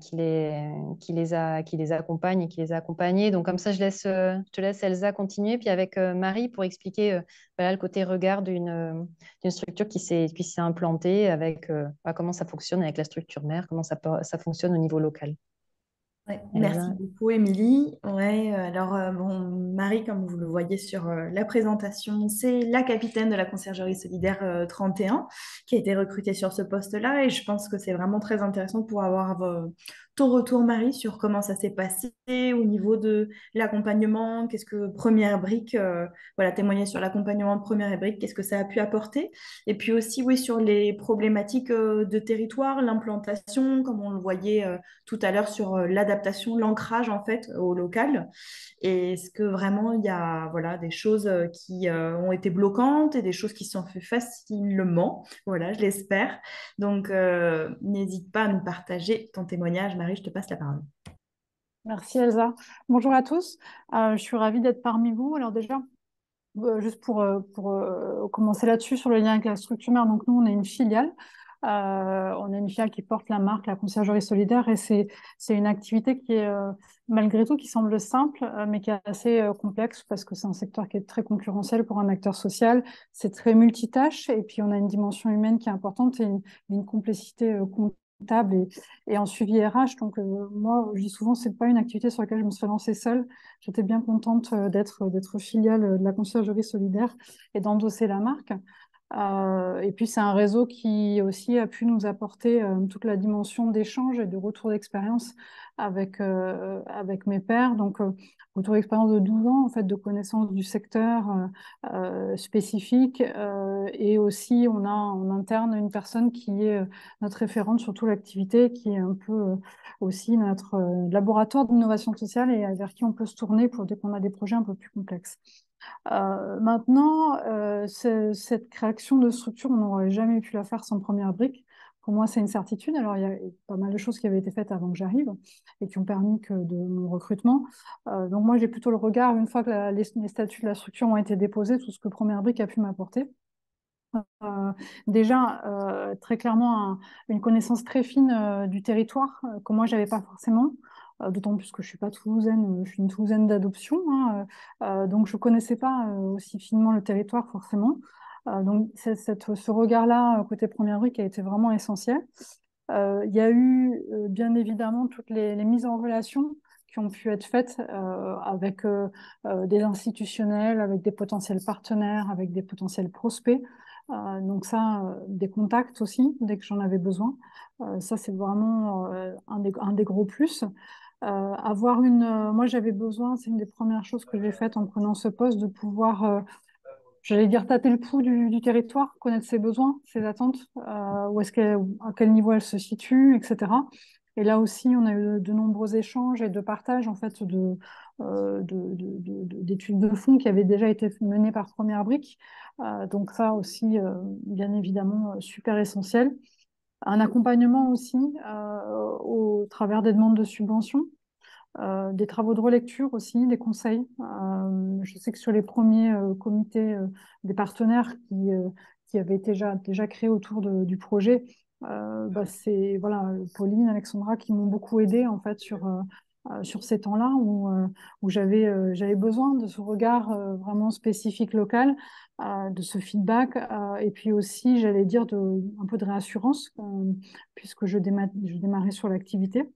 qui les accompagne et qui les a accompagnés. Donc comme ça, je te laisse Elsa continuer. Puis avec Marie pour expliquer voilà, le côté regard d'une structure qui s'est implantée avec comment ça fonctionne avec la structure mère, comment ça fonctionne au niveau local. Ouais, merci Elsa. beaucoup, Émilie. Ouais, alors, bon, Marie, comme vous le voyez sur la présentation, c'est la capitaine de la Conciergerie solidaire 31 qui a été recrutée sur ce poste-là. Et je pense que c'est vraiment très intéressant pour avoir ton retour, Marie, sur comment ça s'est passé au niveau de l'accompagnement. Qu'est-ce que Première Brique, voilà, témoigner sur l'accompagnement de Première Brique, qu'est-ce que ça a pu apporter. Et puis aussi, oui, sur les problématiques de territoire, l'implantation, comme on le voyait tout à l'heure sur l'adaptation, l'ancrage en fait au local. Et est-ce que vraiment il y a voilà, des choses qui ont été bloquantes et des choses qui se sont faites facilement. Voilà, je l'espère. Donc, n'hésite pas à nous partager ton témoignage. Marie, je te passe la parole. Merci Elsa. Bonjour à tous. Je suis ravie d'être parmi vous. Alors déjà, juste pour commencer là-dessus sur le lien avec la structure mère, donc nous, on est une filiale. On est une filiale qui porte la marque La Conciergerie Solidaire et c'est une activité qui est malgré tout qui semble simple mais qui est assez complexe parce que c'est un secteur qui est très concurrentiel pour un acteur social. C'est très multitâche et puis on a une dimension humaine qui est importante et une complexité comptable et en suivi RH. Donc moi, je dis souvent, c'est pas une activité sur laquelle je me suis lancée seule. J'étais bien contente d'être filiale de la Conciergerie Solidaire et d'endosser la marque. Et puis, c'est un réseau qui aussi a pu nous apporter toute la dimension d'échange et de retour d'expérience avec mes pairs. Donc, retour d'expérience de 12 ans, en fait, de connaissance du secteur spécifique. Et aussi, on a en interne une personne qui est notre référente sur toute l'activité, qui est un peu aussi notre laboratoire d'innovation sociale et vers qui on peut se tourner dès qu'on a des projets un peu plus complexes. Maintenant, cette création de structure, on n'aurait jamais pu la faire sans Première Brique. Pour moi, c'est une certitude. Alors, il y a pas mal de choses qui avaient été faites avant que j'arrive et qui ont permis de mon recrutement. Donc, moi, j'ai plutôt le regard, une fois que les statuts de la structure ont été déposés, tout ce que Première Brique a pu m'apporter. Déjà, très clairement, une connaissance très fine du territoire que moi, je n'avais pas forcément. D'autant plus que je ne suis pas toulousaine, je suis une toulousaine d'adoption, hein, donc je ne connaissais pas aussi finement le territoire forcément. Donc ce regard-là, côté Première Brique, a été vraiment essentiel. Il y a eu bien évidemment toutes les mises en relation qui ont pu être faites avec des institutionnels, avec des potentiels partenaires, avec des potentiels prospects. Donc ça, des contacts aussi, dès que j'en avais besoin. Ça, c'est vraiment un des gros plus. Moi, j'avais besoin, c'est une des premières choses que j'ai faites en prenant ce poste, de pouvoir, j'allais dire, tâter le pouls du territoire, connaître ses besoins, ses attentes, à quel niveau elles se situent, etc. Et là aussi, on a eu de nombreux échanges et de partages en fait d'études de fond qui avaient déjà été menées par Première Brique. Donc ça aussi, bien évidemment, super essentiel. Un accompagnement aussi au travers des demandes de subventions. Des travaux de relecture aussi, des conseils. Je sais que sur les premiers comités des partenaires qui avaient déjà créés autour du projet, c'est voilà, Pauline, Alexandra qui m'ont beaucoup aidé en fait sur ces temps-là où j'avais besoin de ce regard vraiment spécifique local, de ce feedback et puis aussi, j'allais dire, un peu de réassurance puisque je démarrais sur l'activité.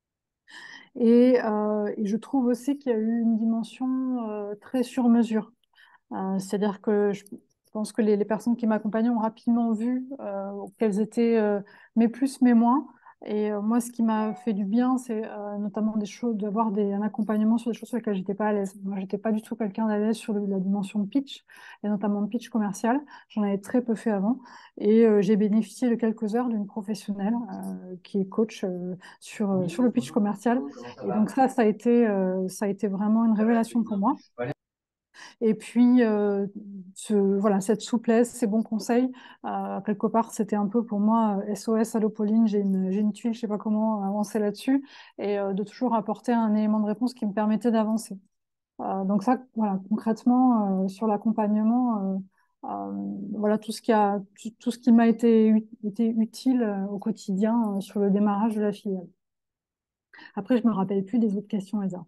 Et je trouve aussi qu'il y a eu une dimension très sur mesure. C'est-à-dire que je pense que les personnes qui m'accompagnaient ont rapidement vu quels étaient mes plus, mes moins. Et moi, ce qui m'a fait du bien, c'est notamment des choses, d'avoir un accompagnement sur des choses sur lesquelles j'étais pas à l'aise. Moi, j'étais pas du tout quelqu'un à l'aise sur la dimension de pitch, et notamment de pitch commercial. J'en avais très peu fait avant. Et j'ai bénéficié de quelques heures d'une professionnelle qui est coach sur le pitch commercial. Et donc ça a été vraiment une révélation pour moi. Et puis, voilà, cette souplesse, ces bons conseils, quelque part, c'était un peu pour moi SOS, allô Pauline, j'ai une tuile, je ne sais pas comment avancer là-dessus, et de toujours apporter un élément de réponse qui me permettait d'avancer. Donc ça, voilà, concrètement, sur l'accompagnement, voilà tout ce qui m'a été utile au quotidien sur le démarrage de la filiale. Après, je ne me rappelle plus des autres questions, Elsa.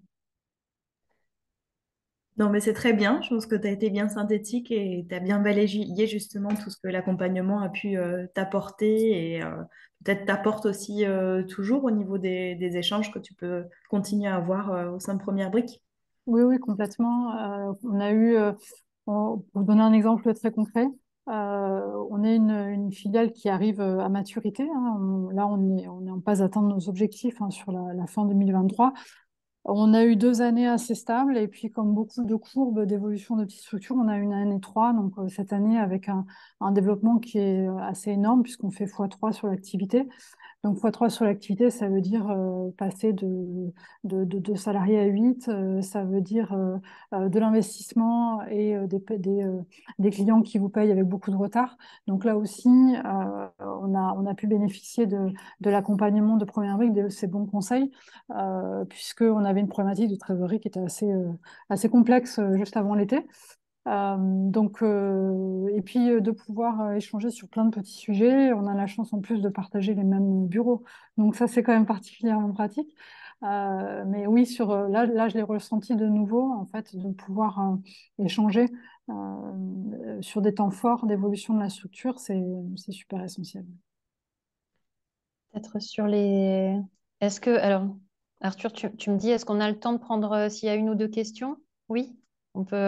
Non, mais c'est très bien. Je pense que tu as été bien synthétique et tu as bien balayé justement tout ce que l'accompagnement a pu t'apporter et peut-être t'apporte aussi toujours au niveau des échanges que tu peux continuer à avoir au sein de Première Brique. Oui, oui, complètement. On a eu, pour vous donner un exemple très concret, on est une filiale qui arrive à maturité, hein. Là, on est en passe d'atteindre nos objectifs hein, sur la fin 2023. On a eu 2 années assez stables et puis comme beaucoup de courbes d'évolution de petites structures, on a une année 3, donc cette année avec un développement qui est assez énorme puisqu'on fait x3 sur l'activité. Donc x3 sur l'activité, ça veut dire passer de salariés à 8, ça veut dire de l'investissement et des clients qui vous payent avec beaucoup de retard. Donc là aussi, on a pu bénéficier de l'accompagnement de Première Brique, de ces bons conseils, puisqu'on avait une problématique de trésorerie qui était assez complexe juste avant l'été. Et puis de pouvoir échanger sur plein de petits sujets. On a la chance en plus de partager les mêmes bureaux. Donc ça, c'est quand même particulièrement pratique. Mais oui, là, je l'ai ressenti de nouveau, en fait, de pouvoir échanger sur des temps forts d'évolution de la structure, c'est super essentiel. Peut-être sur les... Est-ce que... Alors, Arthur, tu me dis, est-ce qu'on a le temps de prendre s'il y a une ou deux questions? Oui, on peut...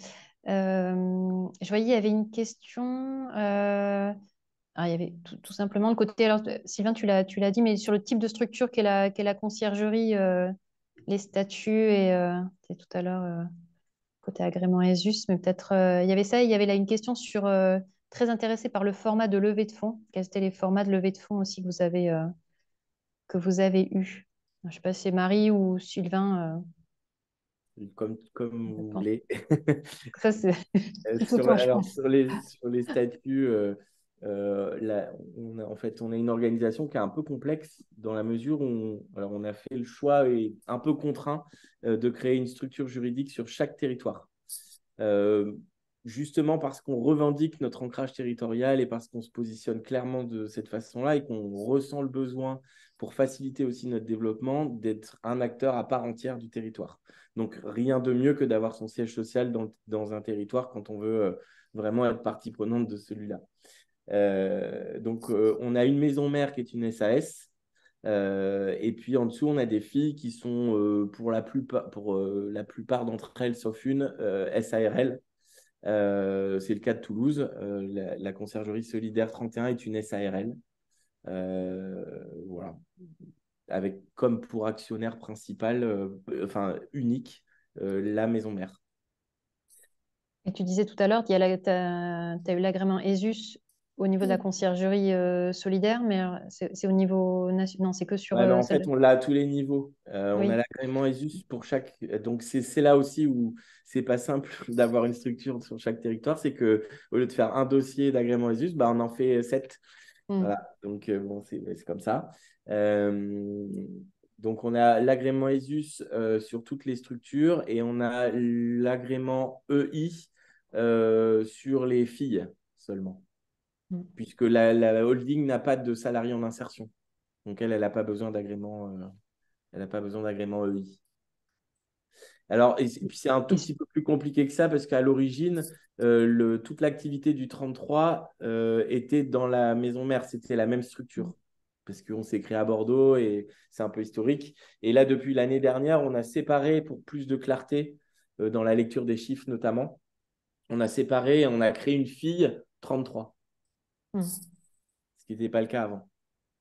je voyais, il y avait une question... il y avait tout simplement le côté... Alors, Sylvain, tu l'as dit, mais sur le type de structure qu'est la conciergerie, les statuts et... c'est tout à l'heure, côté agrément ESUS, mais peut-être... il y avait ça, il y avait là une question sur... très intéressé par le format de levée de fonds. Quels étaient les formats de levée de fonds aussi que vous avez eu? Je ne sais pas si c'est Marie ou Sylvain. Comme vous voulez. Ça, c'est toi, je pense. Sur les statuts, en fait, on a une organisation qui est un peu complexe dans la mesure où on a fait le choix et un peu contraint de créer une structure juridique sur chaque territoire. Justement parce qu'on revendique notre ancrage territorial et parce qu'on se positionne clairement de cette façon-là et qu'on ressent le besoin pour faciliter aussi notre développement d'être un acteur à part entière du territoire. Donc, rien de mieux que d'avoir son siège social dans un territoire quand on veut vraiment être partie prenante de celui-là. On a une maison mère qui est une SAS. Et puis en dessous, on a des filles qui sont pour la plupart d'entre elles, sauf une, SARL. C'est le cas de Toulouse. La conciergerie solidaire 31 est une SARL. Voilà. Avec comme pour actionnaire principal, unique, la maison mère. Et tu disais tout à l'heure, tu as eu l'agrément ESUS au niveau de la conciergerie solidaire, mais c'est au niveau national. Non, c'est que sur Ouais, mais en celle fait, on l'a à tous les niveaux. On a Oui. l'agrément ESUS pour chaque. Donc, c'est là aussi où c'est pas simple d'avoir une structure sur chaque territoire. C'est que au lieu de faire un dossier d'agrément ESUS, bah, on en fait 7. Mm. Voilà. Donc, bon, c'est comme ça. Euh, donc, on a l'agrément ESUS sur toutes les structures et on a l'agrément EI sur les filles seulement, Mm. puisque la holding n'a pas de salariés en insertion. Donc, elle n'a pas besoin d'agrément. Elle n'a pas besoin d'agrément EI. Alors, et puis c'est un tout Et petit peu plus compliqué que ça parce qu'à l'origine, toute l'activité du 33 était dans la maison mère. C'était la même structure parce qu'on s'est créé à Bordeaux et c'est un peu historique. Et là, depuis l'année dernière, on a séparé pour plus de clarté dans la lecture des chiffres notamment. On a séparé et on a créé une fille 33, Mm. ce qui n'était pas le cas avant.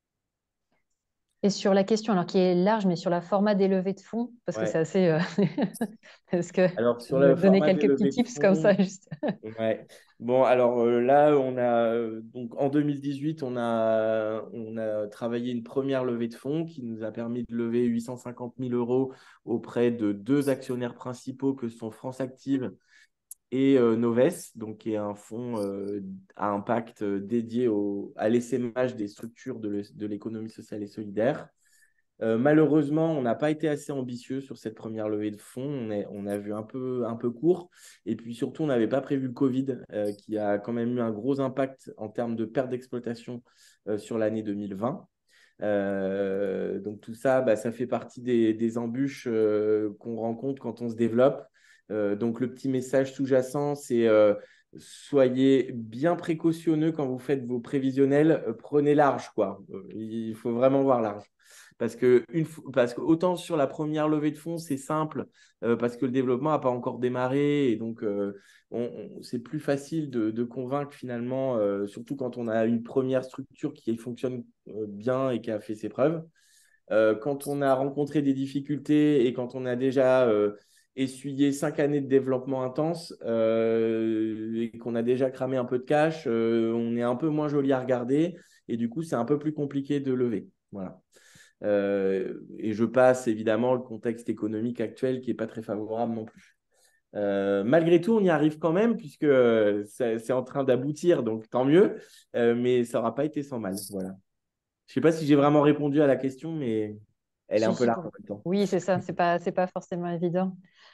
Et sur la question, alors qui est large, mais sur la format des levées de fonds, parce que Ouais. c'est assez. Est-ce que Alors, tu sur peux me le donner format des quelques petits levées de tips comme ça, fonds, juste. ouais. Bon, alors là, on a donc en 2018, on a travaillé une première levée de fonds qui nous a permis de lever 850 000 euros auprès de deux actionnaires principaux que sont France Active et Noves, donc qui est un fonds à impact dédié à l'essaimage des structures de l'économie sociale et solidaire. Malheureusement, on n'a pas été assez ambitieux sur cette première levée de fonds. On a vu un peu court. Et puis surtout, on n'avait pas prévu le Covid, qui a quand même eu un gros impact en termes de perte d'exploitation sur l'année 2020. Donc tout ça, bah, ça fait partie des embûches qu'on rencontre quand on se développe. Donc le petit message sous-jacent, c'est soyez bien précautionneux quand vous faites vos prévisionnels. Prenez large, quoi. Il faut vraiment voir large. Parce que autant sur la première levée de fonds, c'est simple, parce que le développement n'a pas encore démarré, et donc c'est plus facile de convaincre finalement, surtout quand on a une première structure qui fonctionne bien et qui a fait ses preuves. Quand on a rencontré des difficultés et quand on a déjà essuyé 5 années de développement intense et qu'on a déjà cramé un peu de cash, on est un peu moins joli à regarder, et du coup, c'est un peu plus compliqué de lever. Voilà. Et je passe évidemment le contexte économique actuel qui n'est pas très favorable non plus. Malgré tout, on y arrive quand même puisque c'est en train d'aboutir, donc tant mieux, mais ça n'aura pas été sans mal. Voilà. Je ne sais pas si j'ai vraiment répondu à la question, mais elle est un Si, peu si, large en même temps. Oui, c'est ça, c'est pas forcément évident.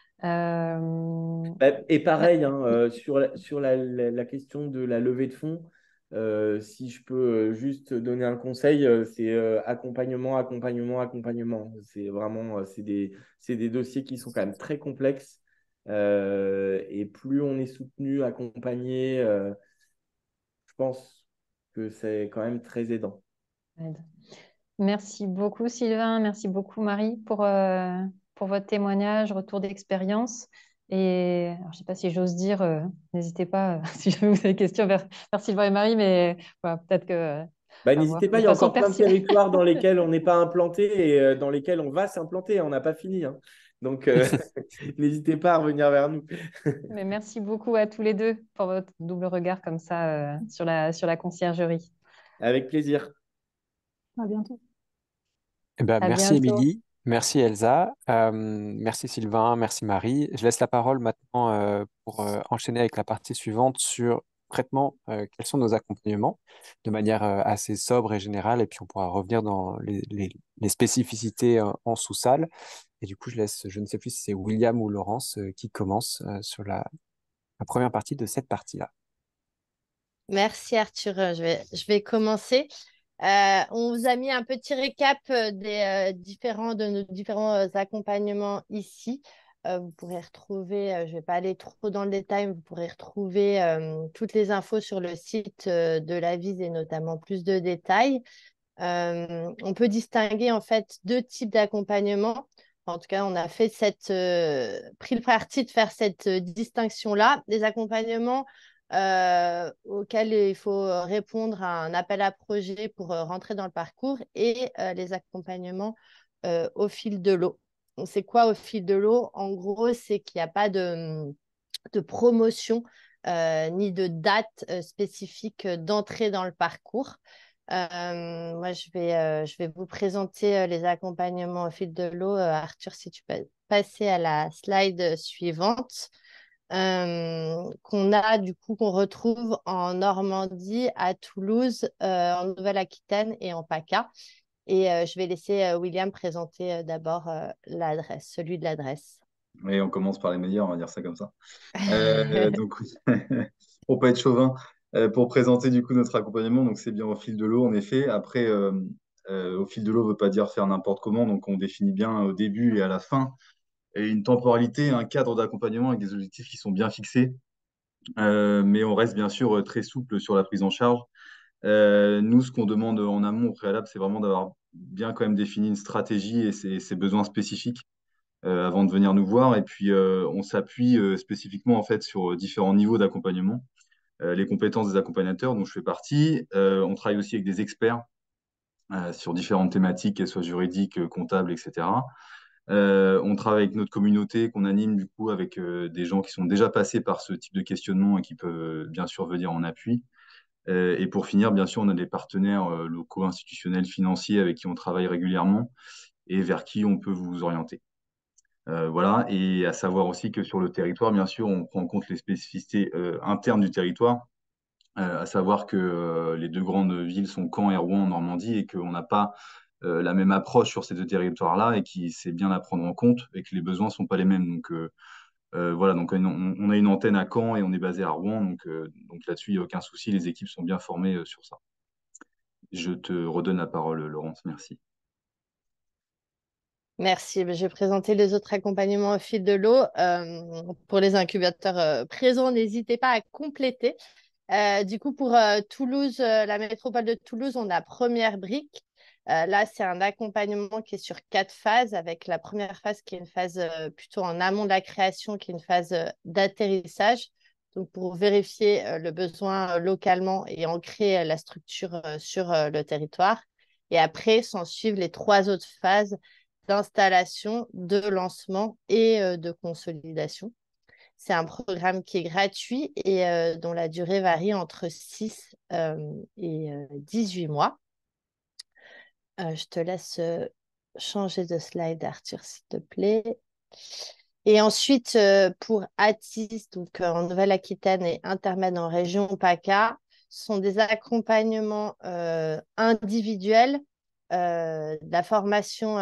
Et pareil, hein, sur la question de la levée de fonds, si je peux juste donner un conseil, c'est accompagnement, accompagnement, accompagnement. C'est vraiment c'est des dossiers qui sont quand même très complexes. Et plus on est soutenu, accompagné, je pense que c'est quand même très aidant. Merci beaucoup, Sylvain. Merci beaucoup, Marie, pour votre témoignage, retour d'expérience. Et alors, je ne sais pas si j'ose dire, n'hésitez pas si jamais vous avez des questions vers Sylvain et Marie, mais voilà, peut-être que. Bah, À voir. n'hésitez pas, De il y a façon encore plein de territoires dans lesquels on n'est pas implanté et dans lesquels on va s'implanter. On n'a pas fini, hein. Donc, n'hésitez pas à revenir vers nous. Mais merci beaucoup à tous les deux pour votre double regard comme ça sur la conciergerie. Avec plaisir. À bientôt. Eh ben, À merci bientôt. Émilie, merci Elsa, merci Sylvain, merci Marie. Je laisse la parole maintenant pour enchaîner avec la partie suivante sur concrètement quels sont nos accompagnements de manière assez sobre et générale, et puis on pourra revenir dans les spécificités en sous-salle. Et du coup, je ne sais plus si c'est William ou Laurence qui commence sur la première partie de cette partie-là. Merci Arthur. Je vais commencer. On vous a mis un petit récap de nos différents accompagnements ici. Vous pourrez retrouver, je ne vais pas aller trop dans le détail, mais vous pourrez retrouver toutes les infos sur le site de l'Avise et notamment plus de détails. On peut distinguer en fait deux types d'accompagnement. En tout cas, on a fait pris le parti de faire cette distinction-là. Les accompagnements auxquels il faut répondre à un appel à projet pour rentrer dans le parcours et les accompagnements au fil de l'eau. C'est quoi au fil de l'eau? En gros, c'est qu'il n'y a pas de promotion ni de date spécifique d'entrée dans le parcours. Moi, je vais vous présenter les accompagnements au fil de l'eau. Arthur, si tu peux passer à la slide suivante, qu'on retrouve en Normandie, à Toulouse, en Nouvelle-Aquitaine et en PACA. Et je vais laisser William présenter d'abord l'adresse, celui de l'adresse. Et on commence par les meilleurs, on va dire ça comme ça. Donc, pour pas être chauvin, pour présenter du coup notre accompagnement, donc c'est bien au fil de l'eau, en effet. Après, au fil de l'eau ne veut pas dire faire n'importe comment, donc on définit bien au début et à la fin et une temporalité, un cadre d'accompagnement avec des objectifs qui sont bien fixés. Mais on reste bien sûr très souple sur la prise en charge. Nous, ce qu'on demande en amont au préalable, c'est vraiment d'avoir bien quand même défini une stratégie et ses besoins spécifiques avant de venir nous voir. Et puis, on s'appuie spécifiquement en fait sur différents niveaux d'accompagnement, les compétences des accompagnateurs dont je fais partie. On travaille aussi avec des experts sur différentes thématiques, qu'elles soient juridiques, comptables, etc. On travaille avec notre communauté qu'on anime du coup avec des gens qui sont déjà passés par ce type de questionnement et qui peuvent bien sûr venir en appui. Et pour finir, bien sûr, on a des partenaires locaux, institutionnels, financiers avec qui on travaille régulièrement et vers qui on peut vous orienter. Voilà, et à savoir aussi que sur le territoire, bien sûr, on prend en compte les spécificités internes du territoire, à savoir que les deux grandes villes sont Caen et Rouen en Normandie et qu'on n'a pas la même approche sur ces deux territoires-là et qui c'est bien à prendre en compte et que les besoins ne sont pas les mêmes. Donc voilà, donc on a une antenne à Caen et on est basé à Rouen, donc là-dessus, il n'y a aucun souci, les équipes sont bien formées sur ça. Je te redonne la parole, Laurence, merci. Merci. Je vais présenter les autres accompagnements au fil de l'eau. Pour les incubateurs présents, n'hésitez pas à compléter. Du coup, pour Toulouse, la métropole de Toulouse, on a première brique. Là, c'est un accompagnement qui est sur 4 phases, avec la première phase qui est une phase plutôt en amont de la création, qui est une phase d'atterrissage. Donc, pour vérifier le besoin localement et ancrer la structure sur le territoire. Et après, s'en suivent les 3 autres phases d'installation, de lancement et de consolidation. C'est un programme qui est gratuit et dont la durée varie entre 6 et 18 mois. Je te laisse changer de slide, Arthur, s'il te plaît. Et ensuite, pour Atis, donc en Nouvelle-Aquitaine et intermède en région PACA, sont des accompagnements individuels, des formations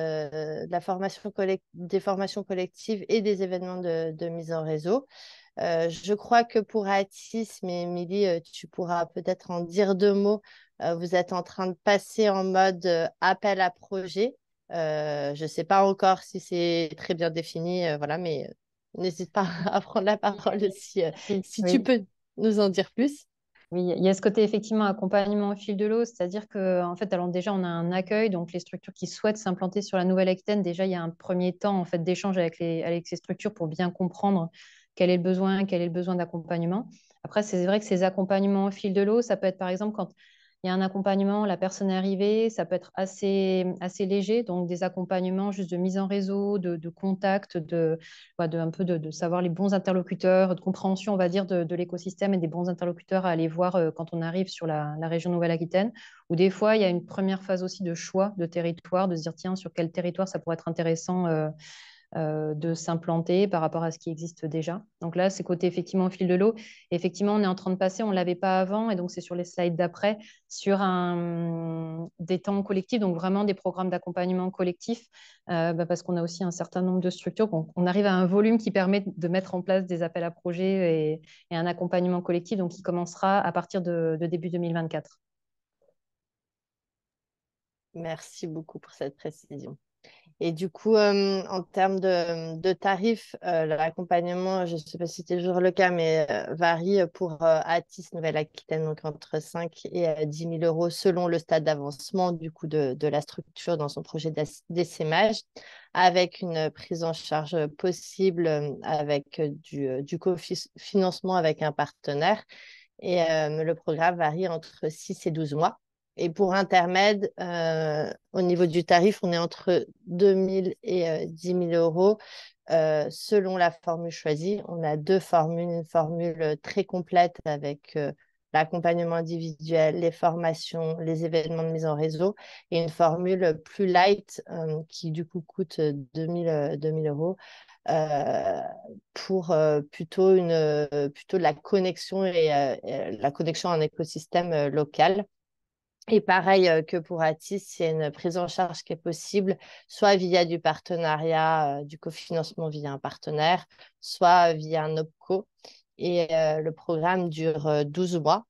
collectives et des événements de mise en réseau. Je crois que pour Atis, mais Émilie, tu pourras peut-être en dire 2 mots. Vous êtes en train de passer en mode appel à projet. Je ne sais pas encore si c'est très bien défini, voilà, mais n'hésite pas à prendre la parole si tu Oui. peux nous en dire plus. Oui, il y a ce côté effectivement accompagnement au fil de l'eau, c'est-à-dire que en fait, alors déjà on a un accueil, donc les structures qui souhaitent s'implanter sur la Nouvelle-Aquitaine, déjà il y a un premier temps en fait d'échange avec ces structures pour bien comprendre quel est le besoin d'accompagnement. Après, c'est vrai que ces accompagnements au fil de l'eau, ça peut être par exemple quand il y a un accompagnement, la personne est arrivée, ça peut être assez léger, donc des accompagnements juste de mise en réseau, de contact, un peu de savoir les bons interlocuteurs, de compréhension, on va dire, de l'écosystème et des bons interlocuteurs à aller voir quand on arrive sur la région Nouvelle-Aquitaine. Ou des fois, il y a une première phase aussi de choix de territoire, de se dire, tiens, sur quel territoire ça pourrait être intéressant de s'implanter par rapport à ce qui existe déjà. Donc là, c'est côté effectivement au fil de l'eau. Et effectivement, on est en train de passer, on ne l'avait pas avant, et donc c'est sur les slides d'après, sur des temps collectifs, donc vraiment des programmes d'accompagnement collectif, parce qu'on a aussi un certain nombre de structures. On arrive à un volume qui permet de mettre en place des appels à projets et un accompagnement collectif, donc qui commencera à partir de début 2024. Merci beaucoup pour cette précision. Et du coup, en termes de tarifs, l'accompagnement, je ne sais pas si c'est toujours le cas, mais varie pour Atis Nouvelle-Aquitaine, donc entre 5 et 10 000 euros selon le stade d'avancement du coup de la structure dans son projet d'essaimage, avec une prise en charge possible avec du cofinancement avec un partenaire. Et le programme varie entre 6 et 12 mois. Et pour intermède, au niveau du tarif, on est entre 2 000 et 10 000 euros selon la formule choisie. On a deux formules, une formule très complète avec l'accompagnement individuel, les formations, les événements de mise en réseau, et une formule plus light qui du coup coûte 2000 euros pour plutôt de la connexion et la connexion en écosystème local. Et pareil que pour Atis, il y a une prise en charge qui est possible, soit via du partenariat, du cofinancement via un partenaire, soit via un OPCO. Et le programme dure 12 mois.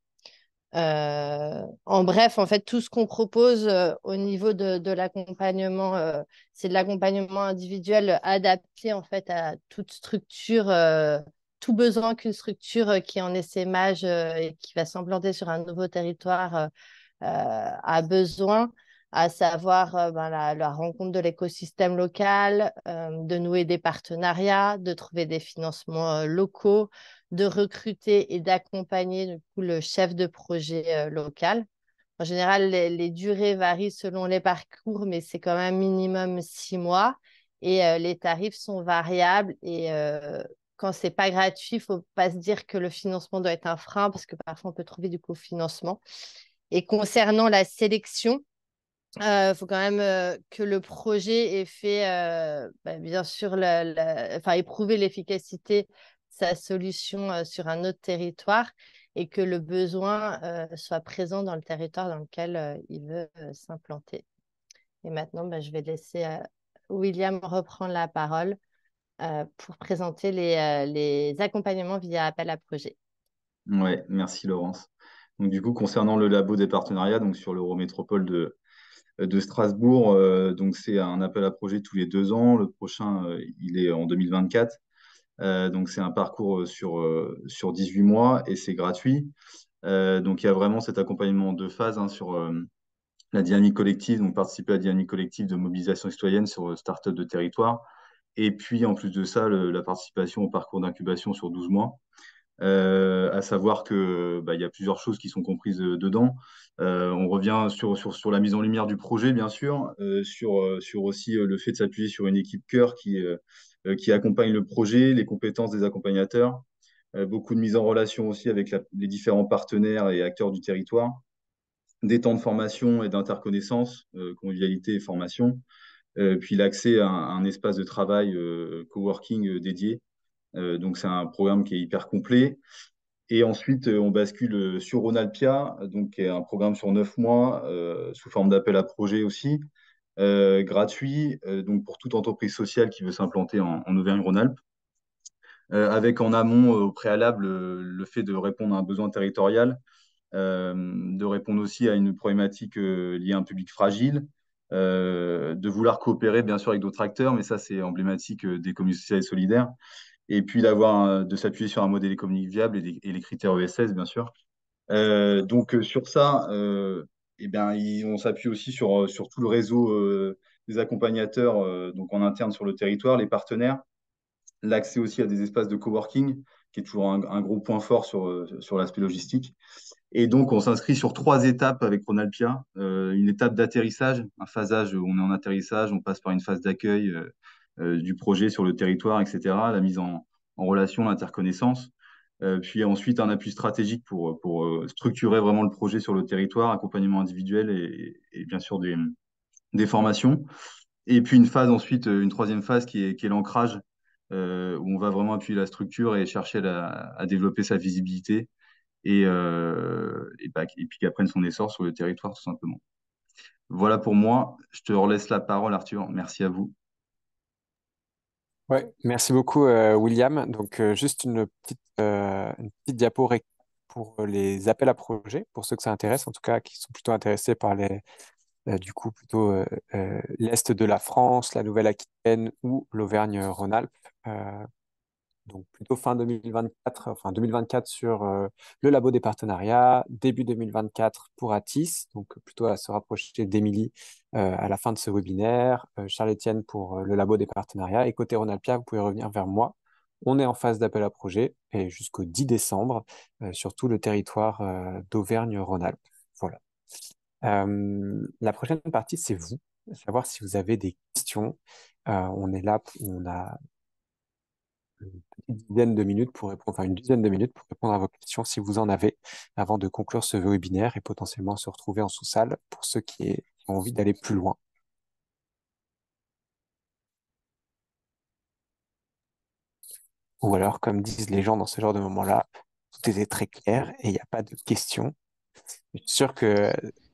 En bref, en fait, tout ce qu'on propose au niveau de l'accompagnement, c'est de l'accompagnement individuel adapté en fait à toute structure, tout besoin qu'une structure qui est en essaimage et qui va s'implanter sur un nouveau territoire a besoin, à savoir la rencontre de l'écosystème local, de nouer des partenariats, de trouver des financements locaux, de recruter et d'accompagner du coup, le chef de projet local. En général, les durées varient selon les parcours, mais c'est quand même minimum 6 mois et les tarifs sont variables et quand c'est pas gratuit, il faut pas se dire que le financement doit être un frein parce que parfois on peut trouver du cofinancement. Et concernant la sélection, il faut quand même que le projet ait fait, bien sûr, enfin, éprouver l'efficacité de sa solution sur un autre territoire et que le besoin soit présent dans le territoire dans lequel il veut s'implanter. Et maintenant, je vais laisser William reprendre la parole pour présenter les accompagnements via appel à projet. Ouais, merci Laurence. Donc du coup, concernant le labo des partenariats, donc sur l'Eurométropole de Strasbourg, donc c'est un appel à projet tous les 2 ans. Le prochain, il est en 2024. Donc c'est un parcours sur 18 mois et c'est gratuit. Donc il y a vraiment cet accompagnement en deux phases sur la dynamique collective, donc participer à la dynamique collective de mobilisation citoyenne sur start-up de territoire. Et puis en plus de ça, la participation au parcours d'incubation sur 12 mois. À savoir que il y a plusieurs choses qui sont comprises dedans. On revient sur la mise en lumière du projet, bien sûr, sur aussi le fait de s'appuyer sur une équipe cœur qui accompagne le projet, les compétences des accompagnateurs, beaucoup de mise en relation aussi avec les différents partenaires et acteurs du territoire, des temps de formation et d'interconnaissance, convivialité et formation, puis l'accès à un espace de travail coworking dédié. Donc c'est un programme qui est hyper complet. Et ensuite, on bascule sur Ronalpia, donc qui est un programme sur 9 mois, sous forme d'appel à projet aussi, gratuit, donc pour toute entreprise sociale qui veut s'implanter en Auvergne-Rhône-Alpes, avec en amont, au préalable, le fait de répondre à un besoin territorial, de répondre aussi à une problématique liée à un public fragile, de vouloir coopérer bien sûr avec d'autres acteurs, mais ça c'est emblématique des communautés sociales et solidaires, et puis de s'appuyer sur un modèle économique viable et les critères ESS, bien sûr. Donc sur ça, on s'appuie aussi sur tout le réseau des accompagnateurs donc en interne sur le territoire, les partenaires, l'accès aussi à des espaces de coworking, qui est toujours un gros point fort sur l'aspect logistique. Et donc, on s'inscrit sur 3 étapes avec Ronalpia. Une étape d'atterrissage, un phasage où on est en atterrissage, on passe par une phase d'accueil du projet sur le territoire, etc., la mise en relation, l'interconnaissance. Puis ensuite, un appui stratégique pour structurer vraiment le projet sur le territoire, accompagnement individuel et bien sûr des formations. Et puis une troisième phase qui est l'ancrage, où on va vraiment appuyer la structure et chercher à développer sa visibilité et puis qu'elle prenne son essor sur le territoire, tout simplement. Voilà pour moi. Je te relaisse la parole, Arthur. Merci à vous. Ouais, merci beaucoup, William. Donc, juste une petite diapo pour les appels à projets, pour ceux que ça intéresse, en tout cas, qui sont plutôt intéressés par du coup, plutôt l'Est de la France, la Nouvelle-Aquitaine ou l'Auvergne-Rhône-Alpes. Donc plutôt fin 2024, enfin 2024 sur le labo des partenariats, début 2024 pour Atis, donc plutôt à se rapprocher d'Émilie à la fin de ce webinaire, Charles-Étienne pour le labo des partenariats, et côté Ronalpia, vous pouvez revenir vers moi. On est en phase d'appel à projet et jusqu'au 10 décembre sur tout le territoire d'Auvergne-Rhône-Alpes. Voilà. La prochaine partie, c'est vous, savoir si vous avez des questions. On est là, on a une petite dizaine de minutes pour répondre, enfin une dizaine de minutes pour répondre à vos questions si vous en avez, avant de conclure ce webinaire et potentiellement se retrouver en sous-salle pour ceux qui ont envie d'aller plus loin. Ou alors, comme disent les gens dans ce genre de moment-là, tout était très clair et il n'y a pas de questions. Je suis sûr que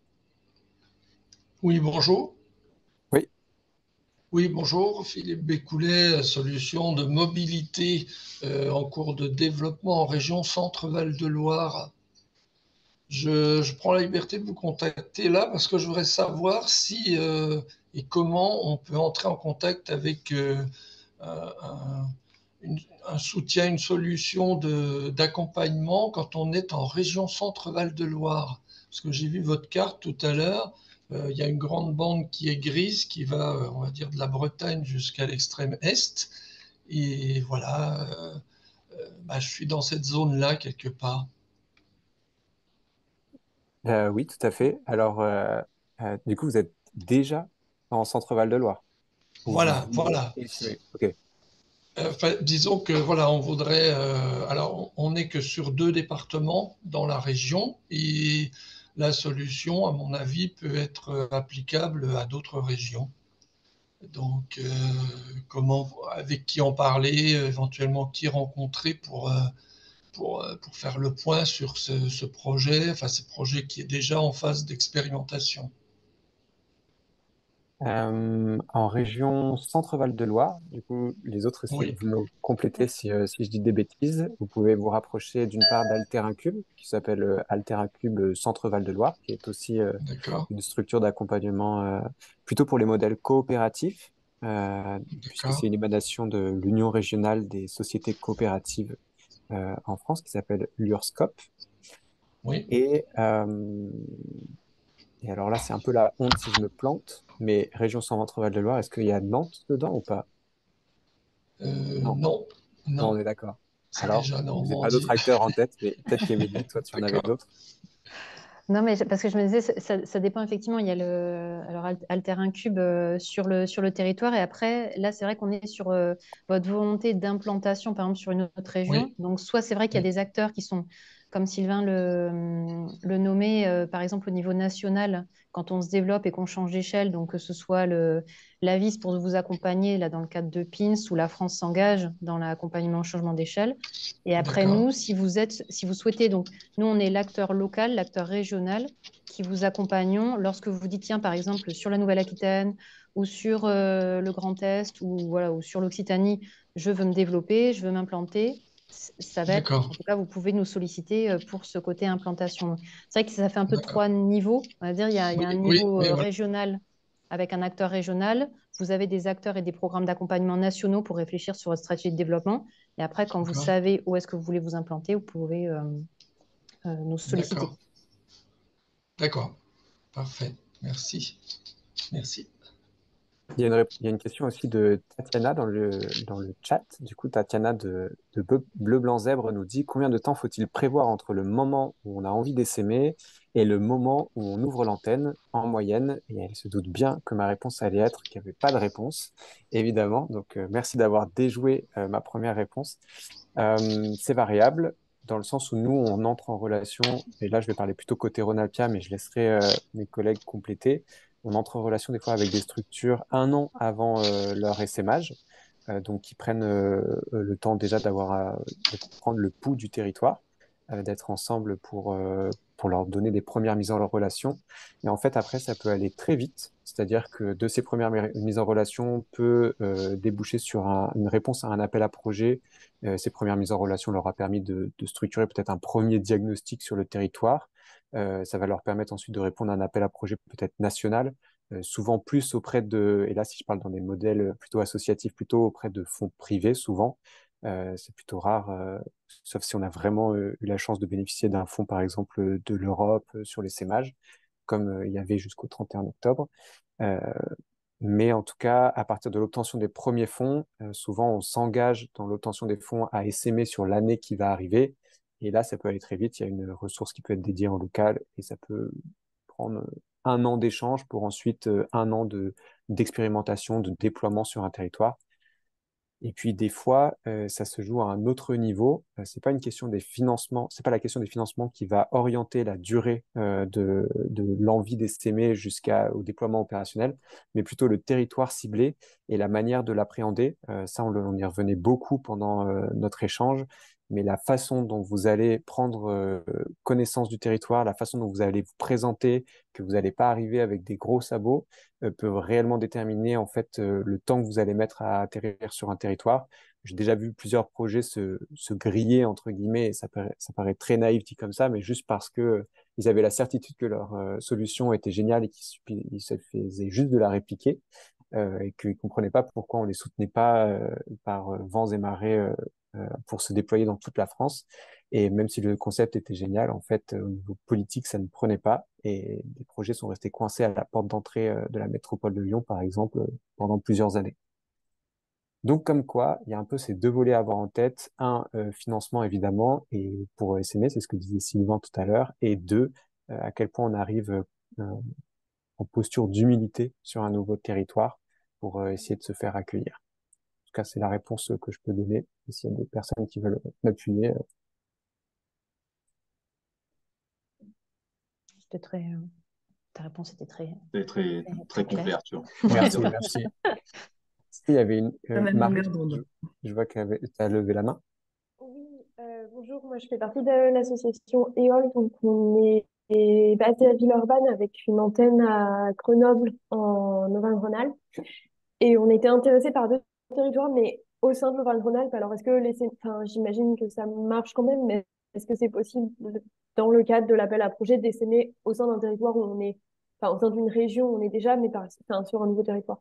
Oui, bonjour. oui, Oui, bonjour. Philippe Bécoulet, solution de mobilité en cours de développement en région Centre-Val de Loire. Je prends la liberté de vous contacter là parce que je voudrais savoir si et comment on peut entrer en contact avec un, un soutien, une solution d'accompagnement quand on est en région Centre-Val de Loire. Parce que j'ai vu votre carte tout à l'heure, il y a une grande bande qui est grise qui va, on va dire, de la Bretagne jusqu'à l'extrême est. Et voilà, bah, je suis dans cette zone-là quelque part. oui, tout à fait. Alors, du coup, vous êtes déjà en Centre-Val de Loire ou vous Voilà, voulez voilà. essuyer. Ok. Enfin, disons que voilà, on voudrait. Alors, on n'est que sur 2 départements dans la région et la solution, à mon avis, peut être applicable à d'autres régions. Donc, comment, avec qui en parler, éventuellement qui rencontrer pour faire le point sur ce projet, enfin, ce projet qui est déjà en phase d'expérimentation. En région Centre-Val de Loire, du coup, les autres, si Oui, vous me complétez si je dis des bêtises, vous pouvez vous rapprocher d'une part d'Alter Incube, qui s'appelle Alter Incube Centre-Val de Loire, qui est aussi d'accord, une structure d'accompagnement plutôt pour les modèles coopératifs, puisque d'accord, c'est une émanation de l'Union régionale des sociétés coopératives en France, qui s'appelle l'URSCOP. oui. Et, euh, et alors là, c'est un peu la honte si je me plante, mais région Centre-Val de Loire, est-ce qu'il y a Nantes dedans ou pas? Non, Non, non, on non, est d'accord. c'est Alors, déjà je n'ai pas d'autres Normandie. acteurs en tête, mais peut-être qu'Émilie, toi, tu en avais D'accord. d'autres. Non, mais parce que je me disais, ça dépend effectivement. Il y a alors Alter Incube sur le territoire. Et après, là, c'est vrai qu'on est sur votre volonté d'implantation, par exemple, sur une autre région. Oui, Donc, soit c'est vrai qu'il y a oui, des acteurs qui sont, comme Sylvain le nommait, par exemple, au niveau national, quand on se développe et qu'on change d'échelle, donc que ce soit l'AVIS pour vous accompagner, là, dans le cadre de PINS, ou la France s'engage dans l'accompagnement au changement d'échelle. Et après, d'accord, nous, si vous souhaitez, donc, nous, on est l'acteur local, l'acteur régional qui vous accompagnons lorsque vous dites, tiens, par exemple, sur la Nouvelle-Aquitaine ou sur le Grand Est ou, voilà, ou sur l'Occitanie, je veux me développer, je veux m'implanter. Ça va être, d'accord, en tout cas, vous pouvez nous solliciter pour ce côté implantation. C'est vrai que ça fait un peu d'accord. 3 niveaux. On va dire, il y a un Oui, oui, niveau oui, voilà. régional avec un acteur régional. Vous avez des acteurs et des programmes d'accompagnement nationaux pour réfléchir sur votre stratégie de développement. Et après, quand vous D'accord, savez où est-ce que vous voulez vous implanter, vous pouvez nous solliciter. d'accord, d'accord. Parfait. Merci. Merci. Il y a une question aussi de Tatiana dans le chat. Du coup, Tatiana de Bleu Blanc Zèbre nous dit combien de temps faut-il prévoir entre le moment où on a envie d'essaimer et le moment où on ouvre l'antenne en moyenne? Et elle se doute bien que ma réponse allait être qu'il n'y avait pas de réponse, évidemment. Donc, merci d'avoir déjoué ma première réponse. C'est variable dans le sens où nous, on entre en relation, et là, je vais parler plutôt côté Ronalpia, mais je laisserai mes collègues compléter. On entre en relation des fois avec des structures 1 an avant leur essaimage, donc qui prennent le temps déjà de prendre le pouls du territoire, d'être ensemble pour leur donner des premières mises en relation. Et en fait, après, ça peut aller très vite, c'est-à-dire que de ces premières mises en relation peut déboucher sur une réponse à un appel à projet. Ces premières mises en relation leur a permis de structurer peut-être un premier diagnostic sur le territoire. Ça va leur permettre ensuite de répondre à un appel à projet peut-être national, souvent plus auprès et là si je parle dans des modèles plutôt associatifs, plutôt auprès de fonds privés souvent. C'est plutôt rare, sauf si on a vraiment eu la chance de bénéficier d'un fonds, par exemple, de l'Europe sur les SEMAG, comme il y avait jusqu'au 31 octobre. Euh, mais en tout cas, à partir de l'obtention des premiers fonds, souvent on s'engage dans l'obtention des fonds à essaimer sur l'année qui va arriver. Et là, ça peut aller très vite. Il y a une ressource qui peut être dédiée en local et ça peut prendre 1 an d'échange pour ensuite 1 an d'expérimentation, de déploiement sur un territoire. Et puis des fois, ça se joue à un autre niveau. C'est pas une question des financements, c'est pas la question des financements qui va orienter la durée de l'envie d'essaimer jusqu'au déploiement opérationnel, mais plutôt le territoire ciblé et la manière de l'appréhender. Ça, on y revenait beaucoup pendant notre échange, mais la façon dont vous allez prendre connaissance du territoire, la façon dont vous allez vous présenter, que vous n'allez pas arriver avec des gros sabots, peut réellement déterminer en fait le temps que vous allez mettre à atterrir sur un territoire. J'ai déjà vu plusieurs projets se griller entre guillemets, et ça paraît très naïf dit comme ça, mais juste parce que ils avaient la certitude que leur solution était géniale et qu'ils se faisaient juste de la répliquer et qu'ils ne comprenaient pas pourquoi on ne les soutenait pas par vents et marées pour se déployer dans toute la France. Et même si le concept était génial, en fait, au niveau politique, ça ne prenait pas. Et des projets sont restés coincés à la porte d'entrée de la métropole de Lyon, par exemple, pendant plusieurs années. Donc, comme quoi, il y a un peu ces deux volets à avoir en tête. Un, financement, évidemment, et pour SME, c'est ce que disait Sylvain tout à l'heure. Et deux, à quel point on arrive en posture d'humilité sur un nouveau territoire pour essayer de se faire accueillir. En tout cas, c'est la réponse que je peux donner. Et s'il y a des personnes qui veulent m'appuyer, C'était très, ta réponse était très, C'est très, très claire. complet, Arthur. merci, merci. Est-ce qu'il y avait une même Marie, longueur d'onde. je vois que tu as levé la main. Oui, bonjour, moi je fais partie de l'association EOL, donc est basé à Villeurbanne avec une antenne à Grenoble en Auvergne-Rhône-Alpes. Et on était intéressé par deux territoires, mais au sein de l'Auvergne-Rhône-Alpes. Alors enfin, j'imagine que ça marche quand même, mais est-ce que c'est possible dans le cadre de l'appel à projet d'essaimer au sein d'un territoire où on est, enfin au sein d'une région où on est déjà, mais enfin, sur un nouveau territoire?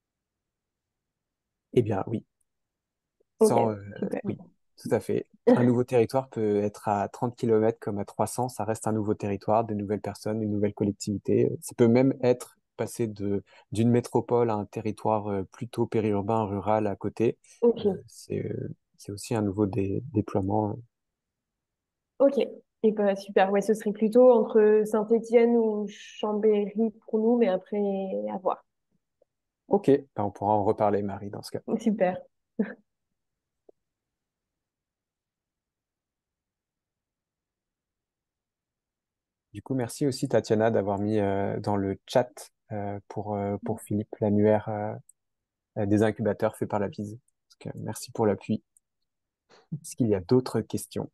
Eh bien, oui. Ok, Sans, super. oui, tout à fait. Un nouveau territoire peut être à 30 km comme à 300, ça reste un nouveau territoire, des nouvelles personnes, une nouvelle collectivité. Ça peut même être passer d'une métropole à un territoire plutôt périurbain, rural à côté. Ok, C'est aussi un nouveau déploiement. ok. Et bah, super. Ouais, ce serait plutôt entre Saint-Étienne ou Chambéry pour nous, mais après, à voir. Ok, ben, on pourra en reparler, Marie, dans ce cas. Super. Du coup, merci aussi, Tatiana, d'avoir mis dans le chat pour Philippe l'annuaire des incubateurs fait par la BISE. Donc, merci pour l'appui. Est-ce qu'il y a d'autres questions?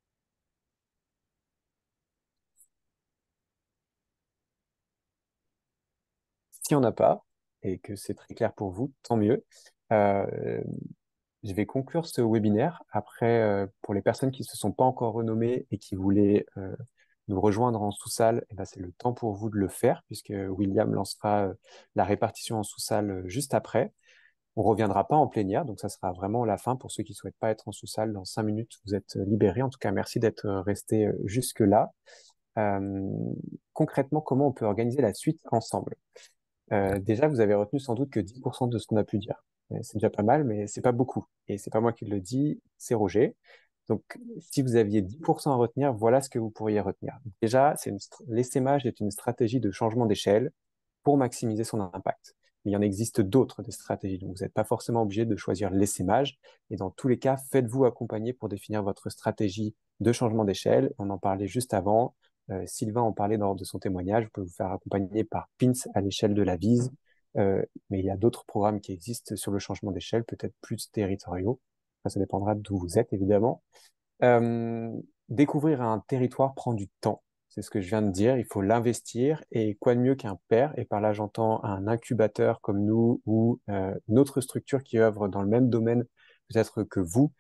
Si on n'a pas, et que c'est très clair pour vous, tant mieux. Euh, je vais conclure ce webinaire. Après, pour les personnes qui ne se sont pas encore renommées et qui voulaient nous rejoindre en sous-salle, eh ben, c'est le temps pour vous de le faire, puisque William lancera la répartition en sous-salle juste après. On reviendra pas en plénière, donc ça sera vraiment la fin. Pour ceux qui souhaitent pas être en sous-salle, dans 5 minutes, vous êtes libérés. En tout cas, merci d'être resté jusque-là. Euh, Concrètement, comment on peut organiser la suite ensemble? Déjà, vous avez retenu sans doute que 10% de ce qu'on a pu dire. C'est déjà pas mal, mais c'est pas beaucoup. Et c'est pas moi qui le dis, c'est Roger. Donc, si vous aviez 10% à retenir, voilà ce que vous pourriez retenir. Déjà, l'essaimage est une stratégie de changement d'échelle pour maximiser son impact. Mais il y en existe d'autres des stratégies. Donc, vous n'êtes pas forcément obligé de choisir l'essaimage. Et dans tous les cas, faites-vous accompagner pour définir votre stratégie de changement d'échelle. On en parlait juste avant. Sylvain en parlait lors de son témoignage. Vous pouvez vous faire accompagner par PINS à l'échelle de la VISE. Mais il y a d'autres programmes qui existent sur le changement d'échelle, peut-être plus territoriaux. Ça dépendra d'où vous êtes, évidemment. Euh, Découvrir un territoire prend du temps. C'est ce que je viens de dire. Il faut l'investir. Et quoi de mieux qu'un pair? Et par là, j'entends un incubateur comme nous ou une autre structure qui œuvre dans le même domaine, peut-être que vous,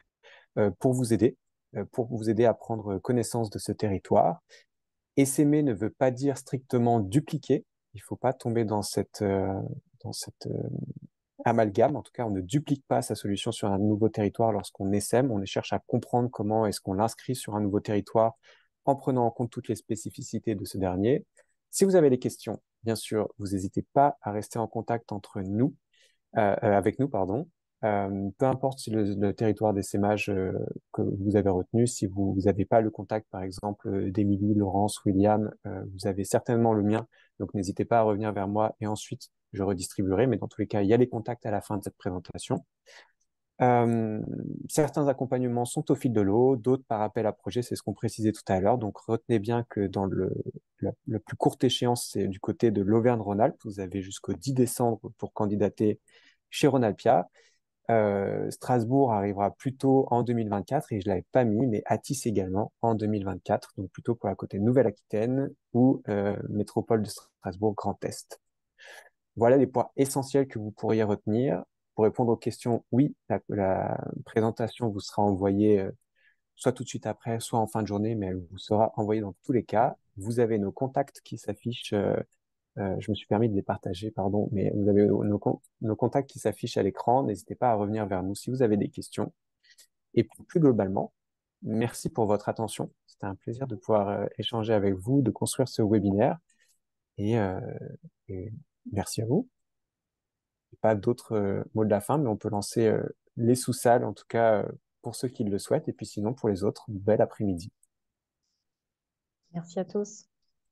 pour vous aider à prendre connaissance de ce territoire. Essaimer ne veut pas dire strictement dupliquer. Il ne faut pas tomber dans cette amalgame. En tout cas, on ne duplique pas sa solution sur un nouveau territoire lorsqu'on essaime. On cherche à comprendre comment est-ce qu'on l'inscrit sur un nouveau territoire en prenant en compte toutes les spécificités de ce dernier. Si vous avez des questions, bien sûr, vous n'hésitez pas à rester en contact avec nous, pardon. Peu importe si le territoire d'essaimage que vous avez retenu, si vous n'avez pas le contact, par exemple, d'Émilie, Laurence, William, vous avez certainement le mien. Donc, n'hésitez pas à revenir vers moi et ensuite, je redistribuerai. Mais dans tous les cas, il y a les contacts à la fin de cette présentation. Euh, Certains accompagnements sont au fil de l'eau, d'autres par appel à projet, c'est ce qu'on précisait tout à l'heure. Donc retenez bien que dans la plus courte échéance, c'est du côté de l'Auvergne-Rhône-Alpes. Vous avez jusqu'au 10 décembre pour candidater chez Rhône-Alpia. Strasbourg arrivera plutôt en 2024 et je ne l'avais pas mis, mais Atis également en 2024, donc plutôt pour la côté Nouvelle-Aquitaine ou métropole de Strasbourg Grand Est. Voilà les points essentiels que vous pourriez retenir. Pour répondre aux questions, oui, la présentation vous sera envoyée soit tout de suite après, soit en fin de journée, mais elle vous sera envoyée dans tous les cas. Vous avez nos contacts qui s'affichent. Je me suis permis de les partager, pardon, mais vous avez nos contacts qui s'affichent à l'écran. N'hésitez pas à revenir vers nous si vous avez des questions. Et puis, plus globalement, merci pour votre attention. C'était un plaisir de pouvoir échanger avec vous, de construire ce webinaire. Et, et merci à vous. Pas d'autres mots de la fin, mais on peut lancer les sous-salles, en tout cas pour ceux qui le souhaitent. Et puis sinon, pour les autres, bel après-midi. Merci à tous.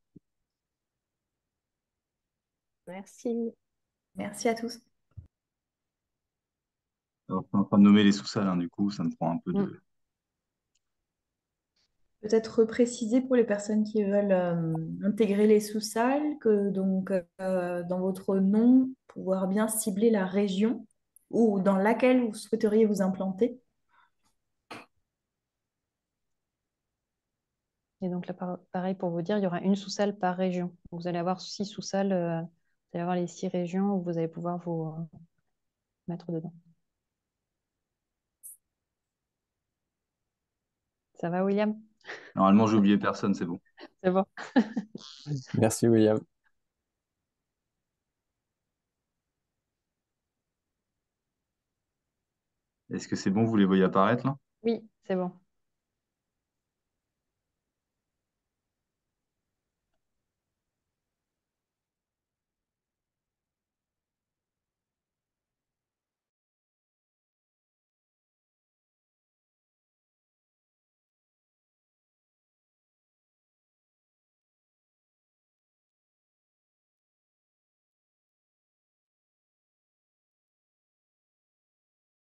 Merci. Merci à tous. Alors, on est en train de nommer les sous-salles, hein, du coup, ça me prend un peu de... Peut-être préciser pour les personnes qui veulent intégrer les sous-salles que donc dans votre nom, pouvoir bien cibler la région ou dans laquelle vous souhaiteriez vous implanter. Et donc là, pareil pour vous dire, il y aura une sous-salle par région. Donc, vous allez avoir 6 sous-salles, vous allez avoir les 6 régions où vous allez pouvoir vous mettre dedans. Ça va, William? Normalement, j'ai oublié personne, c'est bon. C'est bon. Merci, William. Est-ce que c'est bon, vous les voyez apparaître là? Oui, c'est bon.